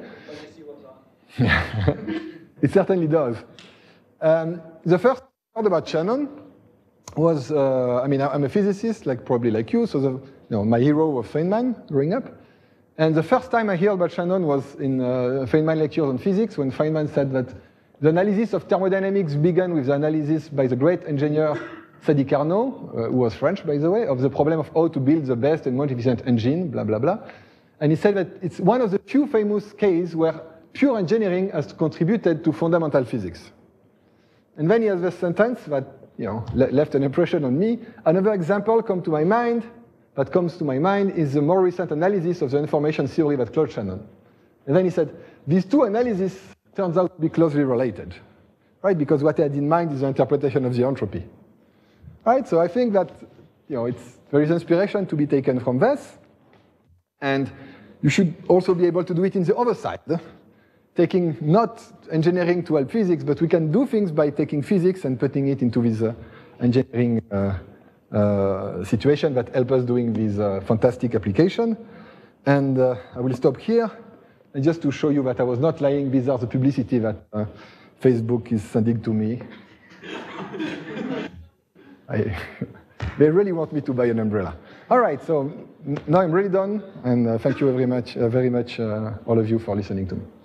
It certainly does. Um, the first part about Shannon was, uh, I mean, I'm a physicist, like probably like you, so the, you know, my hero was Feynman growing up. And the first time I heard about Shannon was in uh, Feynman lectures on physics, when Feynman said that the analysis of thermodynamics began with the analysis by the great engineer Sadi Carnot, uh, who was French, by the way, of the problem of how to build the best and most efficient engine, blah, blah, blah. And he said that it's one of the few famous cases where pure engineering has contributed to fundamental physics. And then he has this sentence that, you know, left an impression on me. Another example come to my mind, that comes to my mind is the more recent analysis of the information theory that Claude Shannon. And then he said, these two analyses turns out to be closely related, right? Because what he had in mind is the interpretation of the entropy. Right, so I think that, you know, it's, there is inspiration to be taken from this, and you should also be able to do it in the other side, taking not engineering to help physics, but we can do things by taking physics and putting it into this uh, engineering uh, uh, situation that help us doing this uh, fantastic application. And uh, I will stop here, and just to show you that I was not lying, these are the publicity that uh, Facebook is sending to me. I, they really want me to buy an umbrella. All right, so now I'm really done, and uh, thank you very much, uh, very much, uh, all of you, for listening to me.